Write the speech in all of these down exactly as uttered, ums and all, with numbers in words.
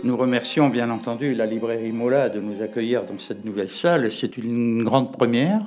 nous remercions bien entendu la librairie Mola de nous accueillir dans cette nouvelle salle. C'est une grande première.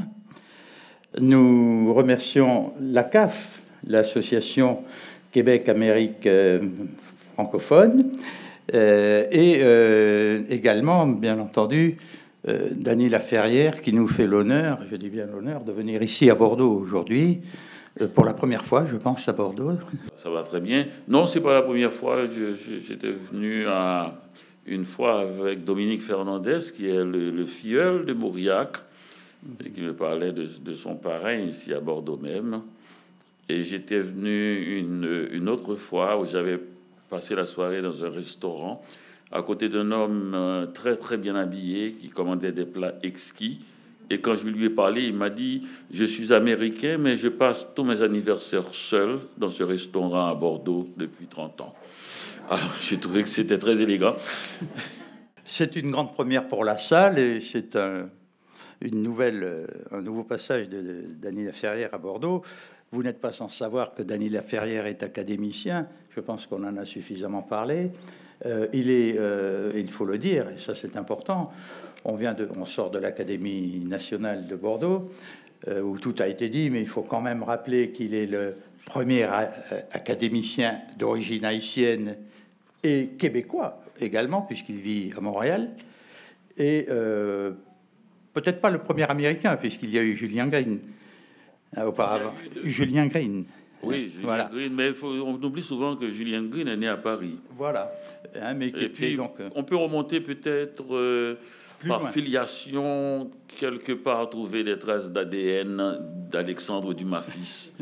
Nous remercions la C A F, l'association Québec-Amérique euh, francophone, euh, et euh, également, bien entendu, euh, Dany Laferrière qui nous fait l'honneur, je dis bien l'honneur, de venir ici à Bordeaux aujourd'hui. Pour la première fois, je pense, à Bordeaux. Ça va très bien. Non, c'est pas la première fois. Je, je, j'étais venu à, une fois avec Dominique Fernandez, qui est le, le filleul de Mauriac, et qui me parlait de, de son parrain ici à Bordeaux même. Et j'étais venu une, une autre fois où j'avais passé la soirée dans un restaurant à côté d'un homme très très bien habillé qui commandait des plats exquis. Et quand je lui ai parlé, il m'a dit « Je suis américain, mais je passe tous mes anniversaires seul dans ce restaurant à Bordeaux depuis trente ans. » Alors, j'ai trouvé que c'était très élégant. C'est une grande première pour la salle et c'est un, une nouvelle, un nouveau passage de, de Dany Laferrière à Bordeaux. Vous n'êtes pas sans savoir que Dany Laferrière est académicien. Je pense qu'on en a suffisamment parlé. Euh, il est, euh, il faut le dire, et ça c'est important, on, vient de, on sort de l'Académie nationale de Bordeaux, euh, où tout a été dit, mais il faut quand même rappeler qu'il est le premier académicien d'origine haïtienne et québécois également, puisqu'il vit à Montréal, et euh, peut-être pas le premier américain, puisqu'il y a eu Julien Green euh, auparavant. Julien Green. Oui, Julien voilà. Green, mais faut, on oublie souvent que Julien Green est né à Paris. Voilà. Hein, mais et puis, donc, euh, on peut remonter peut-être euh, par loin. Filiation, quelque part, trouver des traces d'A D N d'Alexandre Dumas fils.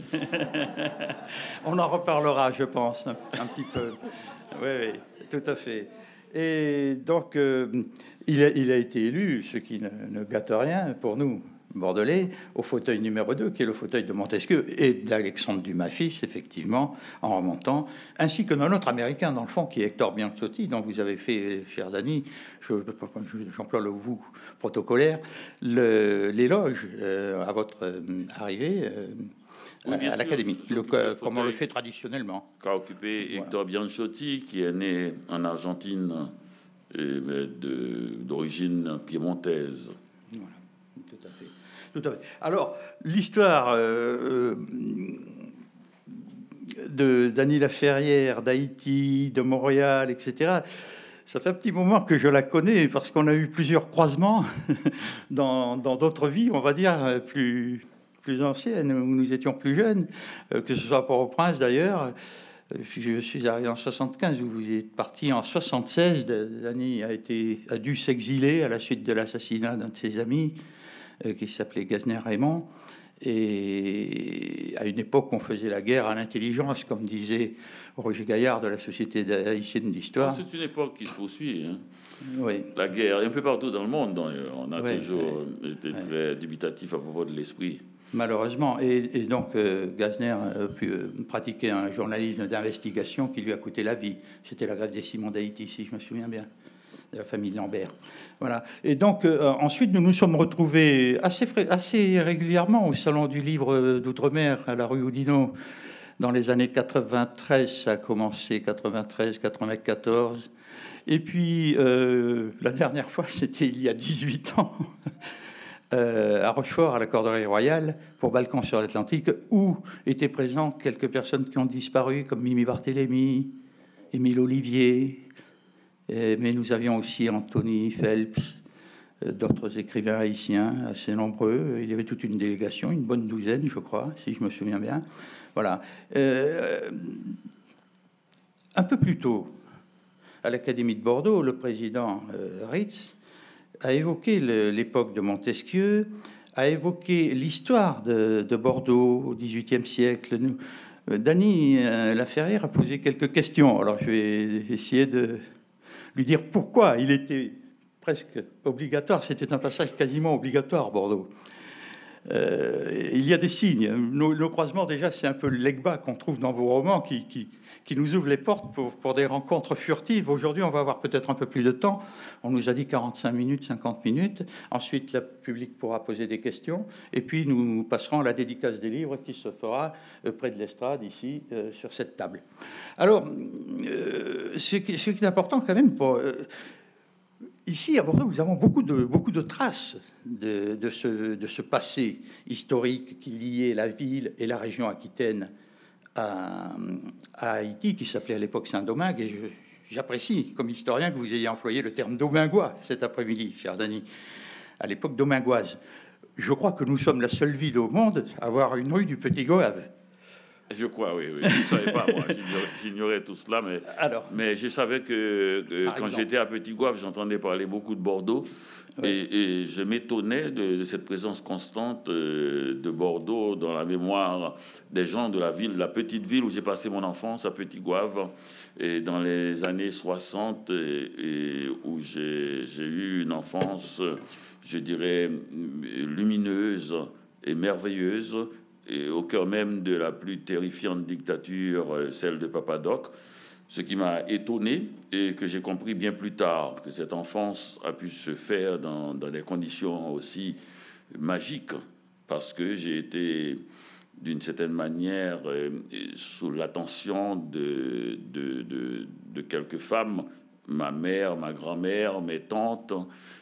On en reparlera, je pense, un, un petit peu. Oui, oui, tout à fait. Et donc, euh, il, a, il a été élu, ce qui ne, ne gâte rien pour nous, Bordelais, au fauteuil numéro deux, qui est le fauteuil de Montesquieu et d'Alexandre Dumas fils, effectivement, en remontant, ainsi que d'un autre Américain, dans le fond, qui est Hector Biancotti, dont vous avez fait, cher Dany, je, j'emploie le vous protocolaire, le, l'éloge euh, à votre euh, arrivée euh, oui, à, à l'Académie, le, comme on le fait traditionnellement. Qu'a occupé voilà. Hector Biancotti, qui est né en Argentine, et, de, d'origine piémontaise. Voilà. Tout à fait. Tout à fait. Alors, l'histoire euh, de Dany Laferrière, d'Haïti, de Montréal, et cetera, ça fait un petit moment que je la connais parce qu'on a eu plusieurs croisements dans, dans d'autres vies, on va dire, plus, plus anciennes, où nous étions plus jeunes, que ce soit à Port-au-Prince d'ailleurs. Je suis arrivé en soixante-quinze, vous êtes parti en soixante-seize. Dany a, été, a dû s'exiler à la suite de l'assassinat d'un de ses amis, qui s'appelait Gazner Raymond, et à une époque on faisait la guerre à l'intelligence, comme disait Roger Gaillard de la Société haïtienne d'histoire. C'est une époque qui se poursuit. Hein. Oui. La guerre, un peu partout dans le monde, on a oui, toujours oui, été oui. très dubitatif à propos de l'esprit. Malheureusement. Et, et donc euh, Gazner a pu euh, pratiquer un journalisme d'investigation qui lui a coûté la vie. C'était la grève des ciments d'Haïti, si je me souviens bien, de la famille Lambert. Voilà. Et donc, euh, ensuite, nous nous sommes retrouvés assez, assez régulièrement au Salon du Livre d'Outre-mer à la rue Oudinot dans les années quatre-vingt-treize. Ça a commencé quatre-vingt-treize quatre-vingt-quatorze. Et puis, euh, la dernière fois, c'était il y a dix-huit ans, euh, à Rochefort, à la Corderie Royale, pour Balkan sur l'Atlantique, où étaient présents quelques personnes qui ont disparu, comme Mimi Barthélémy, Émile Olivier. Mais nous avions aussi Anthony Phelps, d'autres écrivains haïtiens assez nombreux. Il y avait toute une délégation, une bonne douzaine, je crois, si je me souviens bien. Voilà. Euh, un peu plus tôt, à l'Académie de Bordeaux, le président euh, Ritz a évoqué le, l'époque de Montesquieu, a évoqué l'histoire de, de Bordeaux au dix-huitième siècle. Nous, euh, Dany euh, Laferrière a posé quelques questions. Alors, je vais essayer de lui dire pourquoi il était presque obligatoire. C'était un passage quasiment obligatoire, Bordeaux. Euh, il y a des signes. Nos, nos croisements, déjà, c'est un peu le leg-bas qu'on trouve dans vos romans qui, qui, qui nous ouvre les portes pour, pour des rencontres furtives. Aujourd'hui, on va avoir peut-être un peu plus de temps. On nous a dit quarante-cinq minutes, cinquante minutes. Ensuite, le public pourra poser des questions. Et puis, nous passerons à la dédicace des livres qui se fera près de l'estrade, ici, euh, sur cette table. Alors, euh, ce, qui, ce qui est important quand même pour... Euh, Ici, à Bordeaux, nous avons beaucoup de, beaucoup de traces de, de, ce, de ce passé historique qui liait la ville et la région aquitaine à, à Haïti, qui s'appelait à l'époque Saint-Domingue. Et j'apprécie, comme historien, que vous ayez employé le terme domingois cet après-midi, cher Dany, à l'époque domingoise. Je crois que nous sommes la seule ville au monde à avoir une rue du Petit Goave. Je crois, oui. oui. Je ne savais pas, moi. J'ignorais tout cela. Mais, Alors, mais je savais que, que quand j'étais à Petit Goave, j'entendais parler beaucoup de Bordeaux. Oui. Et, et je m'étonnais de, de cette présence constante de Bordeaux dans la mémoire des gens de la ville, la petite ville où j'ai passé mon enfance, à Petit Goave, et dans les années soixante, et, et où j'ai eu une enfance, je dirais, lumineuse et merveilleuse, et au cœur même de la plus terrifiante dictature, celle de Papa-Doc, ce qui m'a étonné et que j'ai compris bien plus tard, que cette enfance a pu se faire dans, dans des conditions aussi magiques, parce que j'ai été, d'une certaine manière, sous l'attention de, de, de, de quelques femmes, ma mère, ma grand-mère, mes tantes,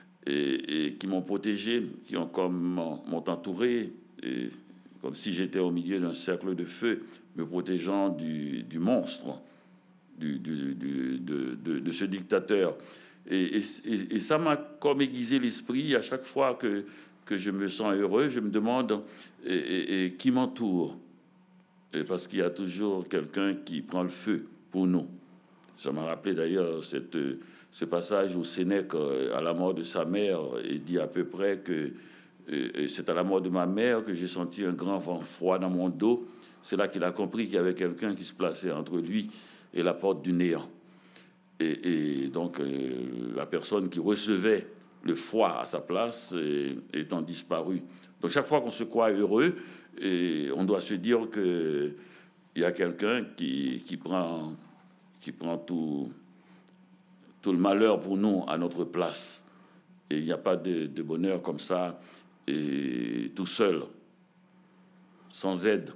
et, et qui m'ont protégé, qui ont comme m'ont entouré, et, comme si j'étais au milieu d'un cercle de feu, me protégeant du, du monstre, du, du, du, de, de, de ce dictateur. Et, et, et ça m'a comme aiguisé l'esprit. À chaque fois que, que je me sens heureux, je me demande et, et, et qui m'entoure. Et parce qu'il y a toujours quelqu'un qui prend le feu pour nous. Ça m'a rappelé d'ailleurs cette, ce passage où Sénèque, à la mort de sa mère, et dit à peu près que et c'est à la mort de ma mère que j'ai senti un grand vent froid dans mon dos. C'est là qu'il a compris qu'il y avait quelqu'un qui se plaçait entre lui et la porte du néant. Et, et donc, euh, la personne qui recevait le froid à sa place est, étant disparue. Donc, chaque fois qu'on se croit heureux, et on doit se dire qu'il y a quelqu'un qui, qui prend, qui prend tout, tout le malheur pour nous à notre place. Et il n'y a pas de, de bonheur comme ça, et tout seul, sans aide.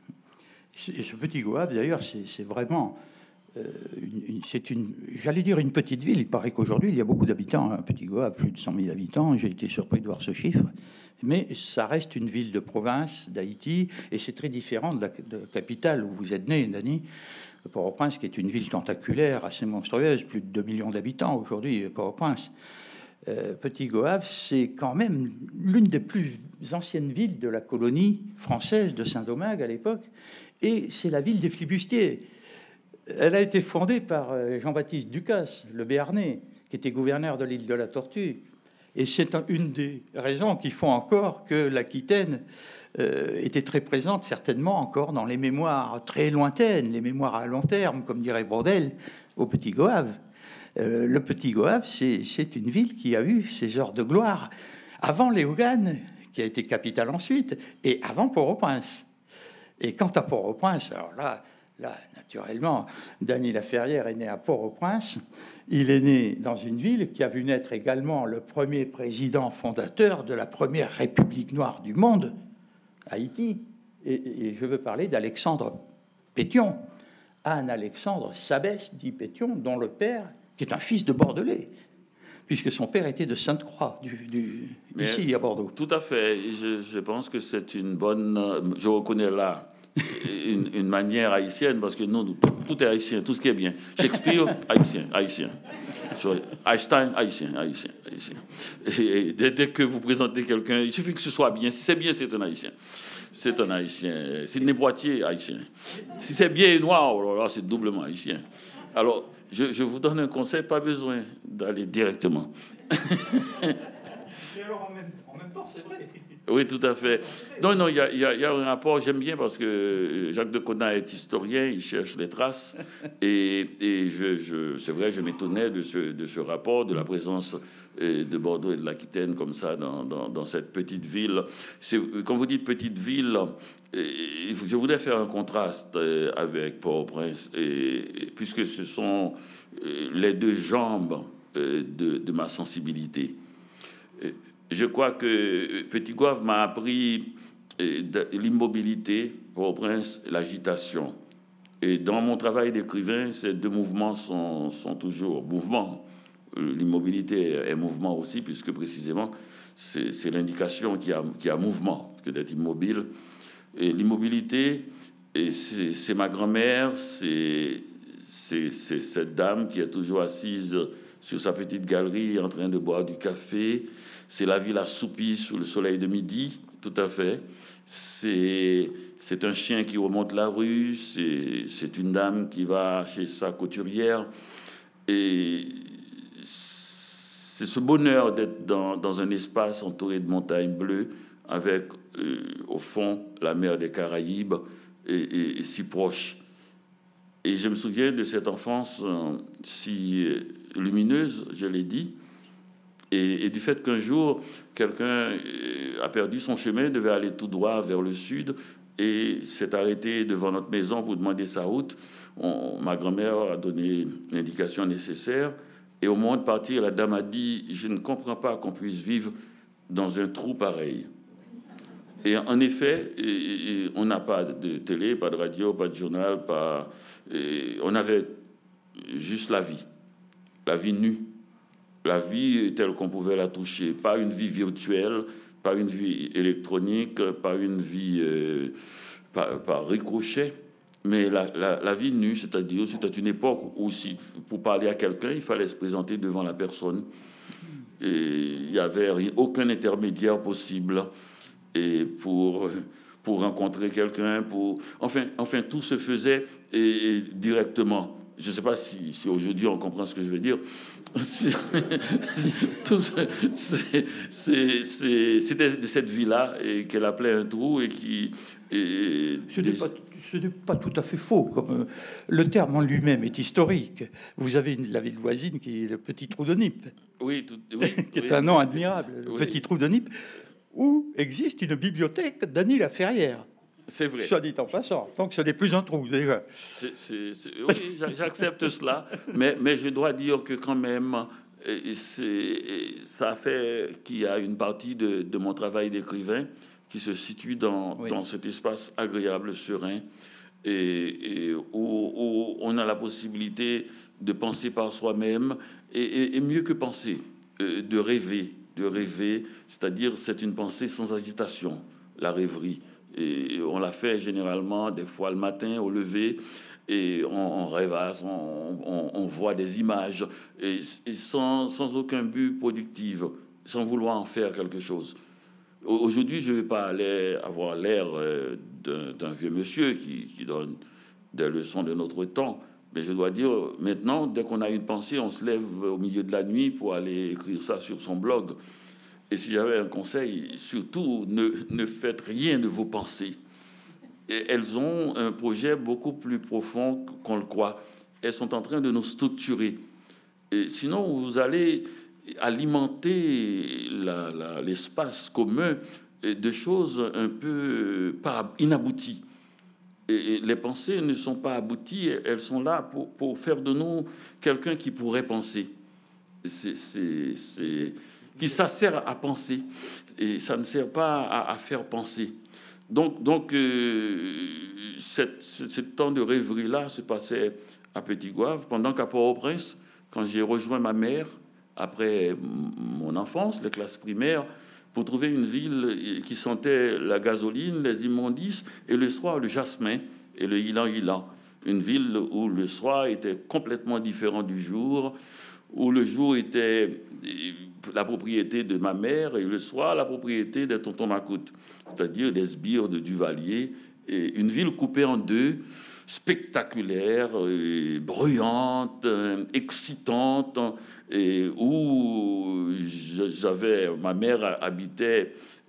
Et ce Petit Goave, d'ailleurs, c'est vraiment, euh, une, c'est une, j'allais dire une petite ville. Il paraît qu'aujourd'hui, il y a beaucoup d'habitants. Hein. Petit Goave, plus de cent mille habitants. J'ai été surpris de voir ce chiffre. Mais ça reste une ville de province d'Haïti, et c'est très différent de la, de la capitale où vous êtes né, Dany. Port-au-Prince, qui est une ville tentaculaire, assez monstrueuse, plus de deux millions d'habitants aujourd'hui, Port-au-Prince. Euh, Petit Goave, c'est quand même l'une des plus anciennes villes de la colonie française de Saint-Domingue à l'époque, et c'est la ville des flibustiers. Elle a été fondée par Jean-Baptiste Ducasse, le Béarnais, qui était gouverneur de l'île de la Tortue. Et c'est une des raisons qui font encore que l'Aquitaine euh, était très présente, certainement encore dans les mémoires très lointaines, les mémoires à long terme, comme dirait Brodel, au Petit Goave. Euh, le Petit Goave, c'est une ville qui a eu ses heures de gloire avant Léogane, qui a été capitale ensuite, et avant Port-au-Prince. Et quant à Port-au-Prince, alors là, là, naturellement, Dany Laferrière est né à Port-au-Prince. Il est né dans une ville qui a vu naître également le premier président fondateur de la première république noire du monde, Haïti. Et, et je veux parler d'Alexandre Pétion, Anne-Alexandre Sabès, dit Pétion, dont le père, qui est un fils de Bordelais, puisque son père était de Sainte-Croix, du, du, ici à Bordeaux. Tout à fait. Je, je pense que c'est une bonne... Je reconnais là une, une manière haïtienne, parce que nous, tout, tout est haïtien, tout ce qui est bien. Shakespeare, haïtien, haïtien. Einstein, haïtien, haïtien, haïtien. Et, et dès que vous présentez quelqu'un, il suffit que ce soit bien. Si c'est bien, c'est un haïtien. C'est un haïtien. Sidney Poitier, haïtien. Si c'est bien et noir, oh là, là, c'est doublement haïtien. Alors, je, je vous donne un conseil, pas besoin d'aller directement. Et alors, en même, en même temps, c'est vrai. Oui, tout à fait. Non, non, il y a, y a- y a un rapport, j'aime bien parce que Jacques de Caunas est historien, il cherche les traces. Et, et je, je, c'est vrai, je m'étonnais de ce, de ce rapport, de la présence euh, de Bordeaux et de l'Aquitaine comme ça dans, dans, dans cette petite ville. C'est, quand vous dites petite ville, euh, je voudrais faire un contraste euh, avec Port-au-Prince, et, et puisque ce sont euh, les deux jambes euh, de, de ma sensibilité. Je crois que Petit Goave m'a appris l'immobilité, Port-au-Prince, l'agitation. Et dans mon travail d'écrivain, ces deux mouvements sont, sont toujours mouvements. L'immobilité est mouvement aussi, puisque précisément, c'est, c'est l'indication qu'il y a, qu'il y a mouvement, que d'être immobile. Et l'immobilité, et c'est, c'est ma grand-mère, c'est, c'est, c'est cette dame qui est toujours assise sur sa petite galerie en train de boire du café. C'est la ville assoupie sous le soleil de midi, tout à fait. C'est, c'est un chien qui remonte la rue, c'est, c'est une dame qui va chez sa couturière. Et c'est ce bonheur d'être dans, dans un espace entouré de montagnes bleues, avec euh, au fond la mer des Caraïbes, et, et, et si proche. Et je me souviens de cette enfance euh, si lumineuse, je l'ai dit, et, et du fait qu'un jour, quelqu'un a perdu son chemin, devait aller tout droit vers le sud, et s'est arrêté devant notre maison pour demander sa route. On, ma grand-mère a donné l'indication nécessaire, et au moment de partir, la dame a dit « Je ne comprends pas qu'on puisse vivre dans un trou pareil ». Et en effet, et, et, on n'a pas de télé, pas de radio, pas de journal, pas... Et on avait juste la vie, la vie nue, la vie telle qu'on pouvait la toucher, pas une vie virtuelle, pas une vie électronique, pas une vie euh, par, par ricochet, mais la, la, la vie nue, c'est-à-dire c'était une époque où si, pour parler à quelqu'un, il fallait se présenter devant la personne, et il n'y avait aucun intermédiaire possible, et pour... pour rencontrer quelqu'un, pour... Enfin, enfin, tout se faisait et, et directement. Je ne sais pas si, si aujourd'hui on comprend ce que je veux dire. C'est, tout, c'est, c'est, c'est, c'était de cette vie-là et qu'elle appelait un trou et qui... Et, ce, n'est pas, ce n'est pas tout à fait faux. Comme, euh, le terme en lui-même est historique. Vous avez une, la ville voisine qui est le Petit Trou de Nippe. Oui, tout, oui, qui est oui, un nom admirable, le oui. Petit Trou de Nippe, où existe une bibliothèque d'Annie Laferrière. C'est vrai. Soit dit en passant. Donc ce n'est plus un trou, déjà. C'est, c'est, c'est, oui, j'accepte cela. Mais, mais je dois dire que quand même, c'est, ça fait qu'il y a une partie de, de mon travail d'écrivain qui se situe dans, oui. dans cet espace agréable, serein, et, et où, où on a la possibilité de penser par soi-même, et, et, et mieux que penser, euh, de rêver, de rêver, c'est-à-dire c'est une pensée sans agitation, la rêverie. Et on la fait généralement des fois le matin au lever, et on, on rêvasse, on, on, on voit des images, et, et sans, sans aucun but productif, sans vouloir en faire quelque chose. Aujourd'hui, je ne vais pas aller avoir l'air d'un, d'un vieux monsieur qui, qui donne des leçons de notre temps, mais je dois dire, maintenant, dès qu'on a une pensée, on se lève au milieu de la nuit pour aller écrire ça sur son blog. Et si j'avais un conseil, surtout, ne, ne faites rien de vos pensées. Et elles ont un projet beaucoup plus profond qu'on le croit. Elles sont en train de nous structurer. Et sinon, vous allez alimenter la, la, l'espace commun de choses un peu pas inabouties. Et les pensées ne sont pas abouties, elles sont là pour, pour faire de nous quelqu'un qui pourrait penser. C'est... c'est, c'est qui ça sert à penser, et ça ne sert pas à, à faire penser. Donc, donc euh, cette, ce temps de rêverie-là se passait à Petit Goave, pendant qu'à Port-au-Prince, quand j'ai rejoint ma mère, après mon enfance, les classes primaires, pour trouver une ville qui sentait la gasoline, les immondices, et le soir, le jasmin et le ylang-ylang. Une ville où le soir était complètement différent du jour, où le jour était la propriété de ma mère et le soir, la propriété des tontons Macoute, c'est-à-dire des sbires de Duvalier, et une ville coupée en deux, spectaculaire, et bruyante, excitante, et où j'avais, ma mère habitait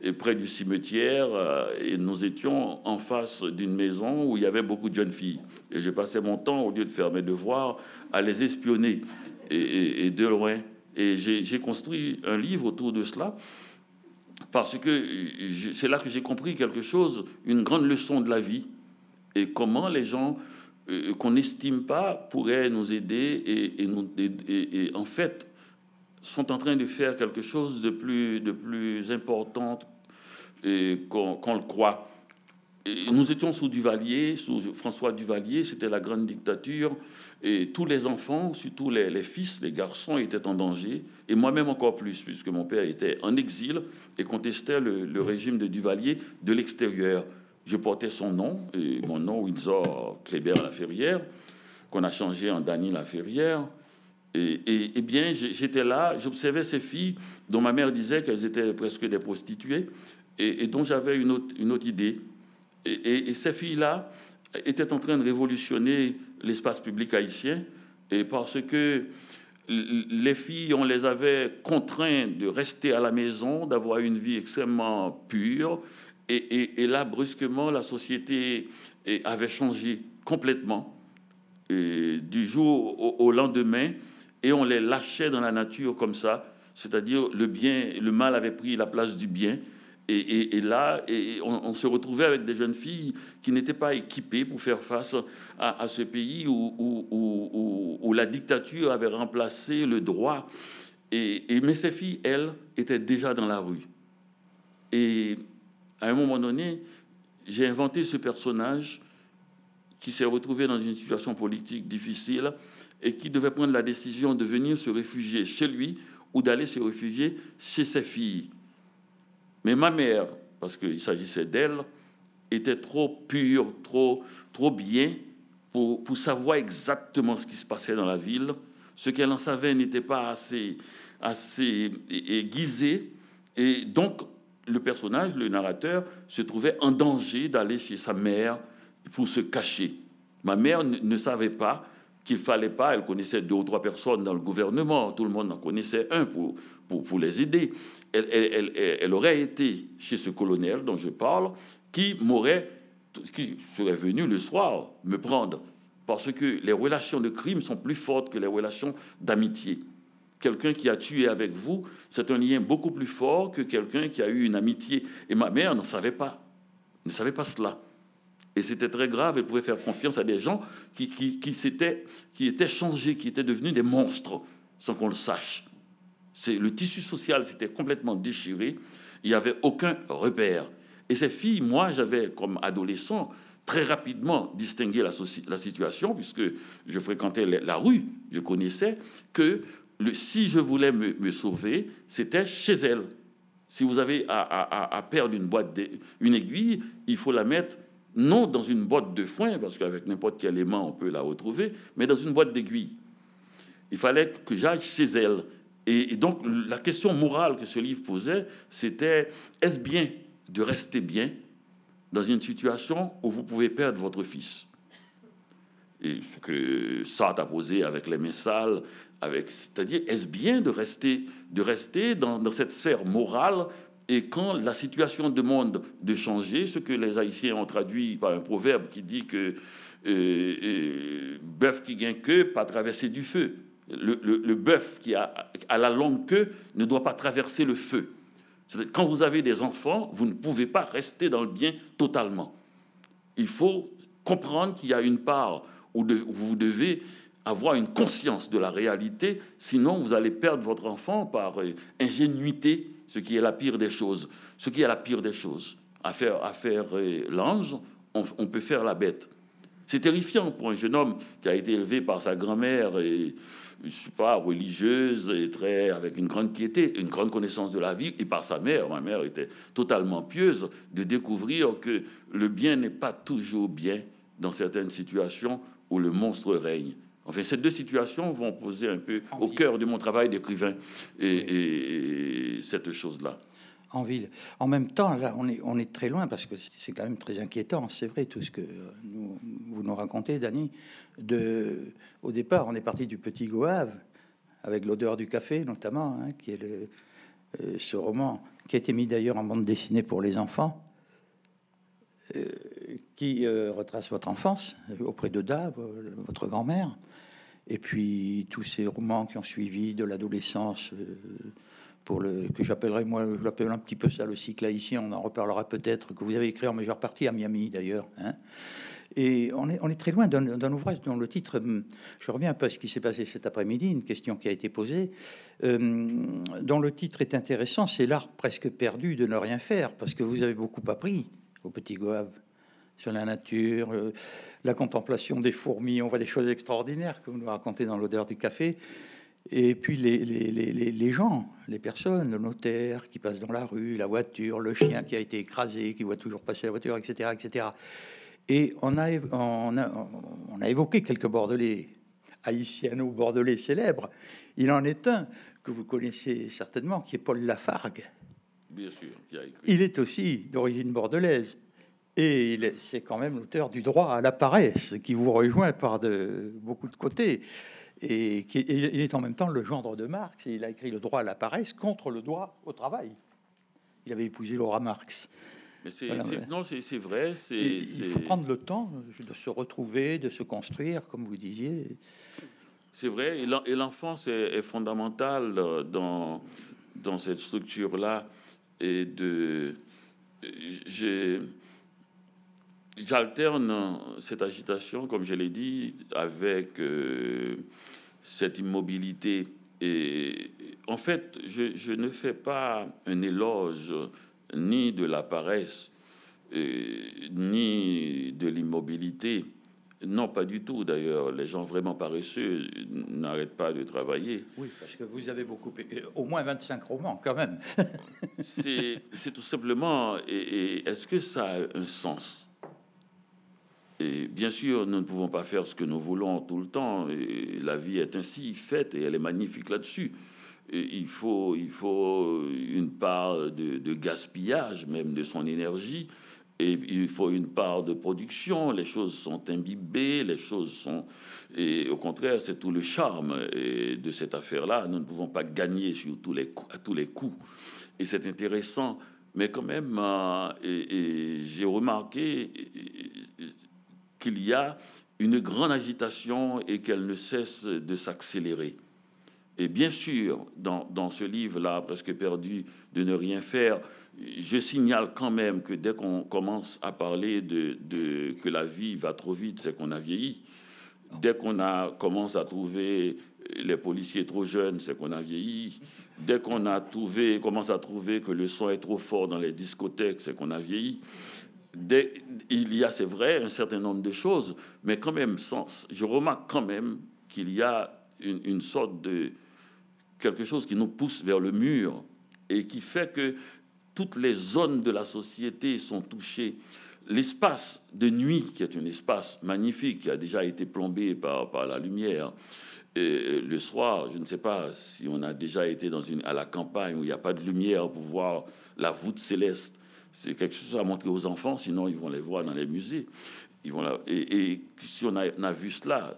et près du cimetière, euh, et nous étions en face d'une maison où il y avait beaucoup de jeunes filles. Et je passais mon temps, au lieu de faire mes devoirs, à les espionner, et, et, et de loin. Et j'ai construit un livre autour de cela, parce que c'est là que j'ai compris quelque chose, une grande leçon de la vie, et comment les gens euh, qu'on n'estime pas pourraient nous aider, et, et, nous, et, et, et en fait sont en train de faire quelque chose de plus, de plus important qu'on qu'on le croit. Et nous étions sous Duvalier, sous François Duvalier, c'était la grande dictature, et tous les enfants, surtout les, les fils, les garçons, étaient en danger, et moi-même encore plus, puisque mon père était en exil et contestait le, le régime de Duvalier de l'extérieur. Je portais son nom, et mon nom, Windsor Kléber Laferrière, qu'on a changé en Dany Laferrière. Et, et, et bien, j'étais là, j'observais ces filles dont ma mère disait qu'elles étaient presque des prostituées, et, et dont j'avais une autre, une autre idée. Et, et, et ces filles-là étaient en train de révolutionner l'espace public haïtien, et parce que les filles, on les avait contraintes de rester à la maison, d'avoir une vie extrêmement pure, et, et, et là, brusquement, la société avait changé complètement, et du jour au, au lendemain, et on les lâchait dans la nature comme ça, c'est-à-dire le bien, le mal avait pris la place du bien, et, et, et là, et on, on se retrouvait avec des jeunes filles qui n'étaient pas équipées pour faire face à, à ce pays où, où, où, où la dictature avait remplacé le droit. Et, et, mais ces filles, elles, étaient déjà dans la rue. Et à un moment donné, j'ai inventé ce personnage qui s'est retrouvé dans une situation politique difficile et qui devait prendre la décision de venir se réfugier chez lui ou d'aller se réfugier chez ses filles. Mais ma mère, parce qu'il s'agissait d'elle, était trop pure, trop, trop bien pour, pour savoir exactement ce qui se passait dans la ville. Ce qu'elle en savait n'était pas assez, assez aiguisé. Et donc, le personnage, le narrateur, se trouvait en danger d'aller chez sa mère pour se cacher. Ma mère ne, ne savait pas qu'il fallait pas, elle connaissait deux ou trois personnes dans le gouvernement, tout le monde en connaissait un pour, pour, pour les aider. Elle, elle, elle, elle aurait été chez ce colonel dont je parle, qui m'aurait, qui serait venu le soir me prendre, parce que les relations de crime sont plus fortes que les relations d'amitié. Quelqu'un qui a tué avec vous, c'est un lien beaucoup plus fort que quelqu'un qui a eu une amitié. Et ma mère ne savait pas, ne savait pas cela. Et c'était très grave, elle pouvait faire confiance à des gens qui, qui, qui, s'étaient, qui étaient changés, qui étaient devenus des monstres, sans qu'on le sache. C'est, le tissu social s'était complètement déchiré, il n'y avait aucun repère. Et ces filles, moi, j'avais, comme adolescent, très rapidement distingué la, la situation, puisque je fréquentais la rue, je connaissais que le, si je voulais me, me sauver, c'était chez elles. Si vous avez à, à, à perdre une boîte, de, une aiguille, il faut la mettre non dans une boîte de foin, parce qu'avec n'importe quel aimant, on peut la retrouver, mais dans une boîte d'aiguilles. Il fallait que j'aille chez elle. Et, et donc, la question morale que ce livre posait, c'était, est-ce bien de rester bien dans une situation où vous pouvez perdre votre fils? Et ce que Sartre a posé avec les mains sales, avec, c'est-à-dire, est-ce bien de rester, de rester dans, dans cette sphère morale? Et quand la situation demande de changer, ce que les Haïtiens ont traduit par un proverbe qui dit que euh, euh, bœuf qui gagne queue, pas traverser du feu. Le, le, le bœuf qui a, a la longue queue ne doit pas traverser le feu. C'est-à-dire, quand vous avez des enfants, vous ne pouvez pas rester dans le bien totalement. Il faut comprendre qu'il y a une part où, de, où vous devez avoir une conscience de la réalité, sinon vous allez perdre votre enfant par euh, ingénuité, ce qui est la pire des choses. Ce qui est la pire des choses. À faire, à faire euh, l'ange, on, on peut faire la bête. C'est terrifiant pour un jeune homme qui a été élevé par sa grand-mère, et, je sais pas, religieuse, et très, avec une grande piété, une grande connaissance de la vie, et par sa mère. Ma mère était totalement pieuse, de découvrir que le bien n'est pas toujours bien dans certaines situations où le monstre règne. Enfin, ces deux situations vont poser un peu au cœur de mon travail d'écrivain et, oui. et, et cette chose-là. En ville. En même temps, là, on est, on est très loin parce que c'est quand même très inquiétant. C'est vrai, tout ce que nous, vous nous racontez, Dany. De, au départ, on est parti du Petit Goave, avec l'odeur du café, notamment, hein, qui est le, euh, ce roman qui a été mis d'ailleurs en bande dessinée pour les enfants, euh, qui euh, retrace votre enfance auprès de Dave, votre grand-mère, et puis tous ces romans qui ont suivi de l'adolescence, euh, pour le que j'appellerais, moi, je l'appelle un petit peu ça le cycle haïtien. On en reparlera peut-être, que vous avez écrit en majeure partie à Miami d'ailleurs. Hein. Et on est, on est très loin d'un, d'un ouvrage dont le titre, je reviens un peu à ce qui s'est passé cet après-midi, une question qui a été posée, euh, dont le titre est intéressant, c'est l'art presque perdu de ne rien faire, parce que vous avez beaucoup appris au Petit Goave sur la nature, euh, la contemplation des fourmis, on voit des choses extraordinaires que vous nous racontez dans l'odeur du café, et puis les, les, les, les gens, les personnes, le notaire qui passe dans la rue, la voiture, le chien qui a été écrasé, qui voit toujours passer la voiture, et cetera, et cetera. Et on a, on a, on a évoqué quelques Bordelais, haïtiano-bordelais célèbres. Il en est un que vous connaissez certainement, qui est Paul Lafargue. Bien sûr. Qui a écrit. Il est aussi d'origine bordelaise. Et il est, c'est quand même l'auteur du droit à la paresse, qui vous rejoint par de, beaucoup de côtés. Et qui et il est en même temps le gendre de Marx. Et il a écrit le droit à la paresse contre le droit au travail. Il avait épousé Laura Marx. Mais c'est, voilà, c'est, non, c'est, c'est vrai. C'est, il c'est... faut prendre le temps de se retrouver, de se construire, comme vous disiez. C'est vrai. Et l'enfance est, est fondamentale dans, dans cette structure-là. Et de, j'ai, j'alterne cette agitation, comme je l'ai dit, avec euh, cette immobilité. Et en fait, je, je ne fais pas un éloge ni de la paresse, euh, ni de l'immobilité. Non, pas du tout, d'ailleurs. Les gens vraiment paresseux n'arrêtent pas de travailler. Oui, parce que vous avez beaucoup... Au moins vingt-cinq romans, quand même. c'est, c'est tout simplement... Et, et est-ce que ça a un sens ? Et bien sûr, nous ne pouvons pas faire ce que nous voulons tout le temps. Et la vie est ainsi faite et elle est magnifique là-dessus. Il faut, il faut une part de, de gaspillage, même de son énergie, et il faut une part de production. Les choses sont imbibées, les choses sont... Et au contraire, c'est tout le charme de cette affaire-là. Nous ne pouvons pas gagner sur tous les coups, à tous les coups. Et c'est intéressant, mais quand même, euh, et, et j'ai remarqué qu'il y a une grande agitation et qu'elle ne cesse de s'accélérer. Et bien sûr, dans, dans ce livre-là, Presque perdu de ne rien faire, je signale quand même que dès qu'on commence à parler de, de que la vie va trop vite, c'est qu'on a vieilli. Dès qu'on a, commence à trouver les policiers trop jeunes, c'est qu'on a vieilli. Dès qu'on a trouvé, commence à trouver que le son est trop fort dans les discothèques, c'est qu'on a vieilli. Dès, il y a, c'est vrai, un certain nombre de choses, mais quand même, sans, je remarque quand même qu'il y a une, une sorte de... quelque chose qui nous pousse vers le mur et qui fait que toutes les zones de la société sont touchées. L'espace de nuit, qui est un espace magnifique, qui a déjà été plombé par, par la lumière, et le soir, je ne sais pas si on a déjà été dans une, à la campagne où il n'y a pas de lumière pour voir la voûte céleste. C'est quelque chose à montrer aux enfants, sinon ils vont les voir dans les musées. Ils vont la, et, et si on a, on a vu cela...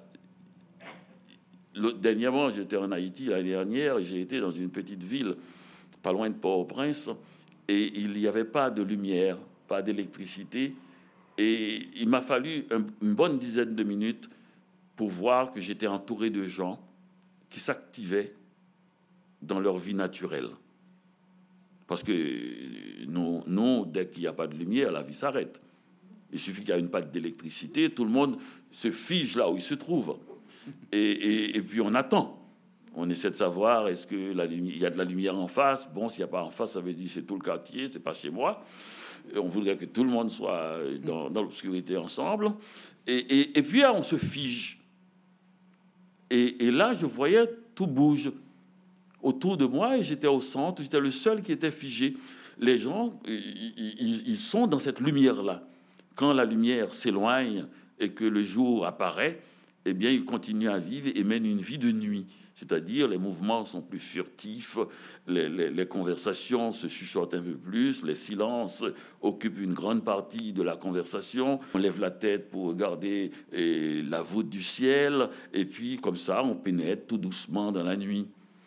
Le, dernièrement, j'étais en Haïti l'année dernière et j'ai été dans une petite ville pas loin de Port-au-Prince et il n'y avait pas de lumière, pas d'électricité et il m'a fallu un, une bonne dizaine de minutes pour voir que j'étais entouré de gens qui s'activaient dans leur vie naturelle. Parce que nous, nous dès qu'il n'y a pas de lumière, la vie s'arrête. Il suffit qu'il y ait une panne d'électricité, tout le monde se fige là où il se trouve. Et, et, et puis on attend. On essaie de savoir est-ce que la lumière, il y a de la lumière en face. Bon, s'il n'y a pas en face, ça veut dire c'est tout le quartier, c'est pas chez moi. Et on voudrait que tout le monde soit dans, dans l'obscurité ensemble. Et, et, et puis là, on se fige. Et, et là, je voyais tout bouge autour de moi et j'étais au centre. J'étais le seul qui était figé. Les gens, ils, ils, ils sont dans cette lumière-là. Quand la lumière s'éloigne et que le jour apparaît, eh bien, ils continuent à vivre et mènent une vie de nuit. C'est-à-dire, les mouvements sont plus furtifs, les, les, les conversations se chuchotent un peu plus, les silences occupent une grande partie de la conversation. On lève la tête pour regarder eh, la voûte du ciel, et puis, comme ça, on pénètre tout doucement dans la nuit.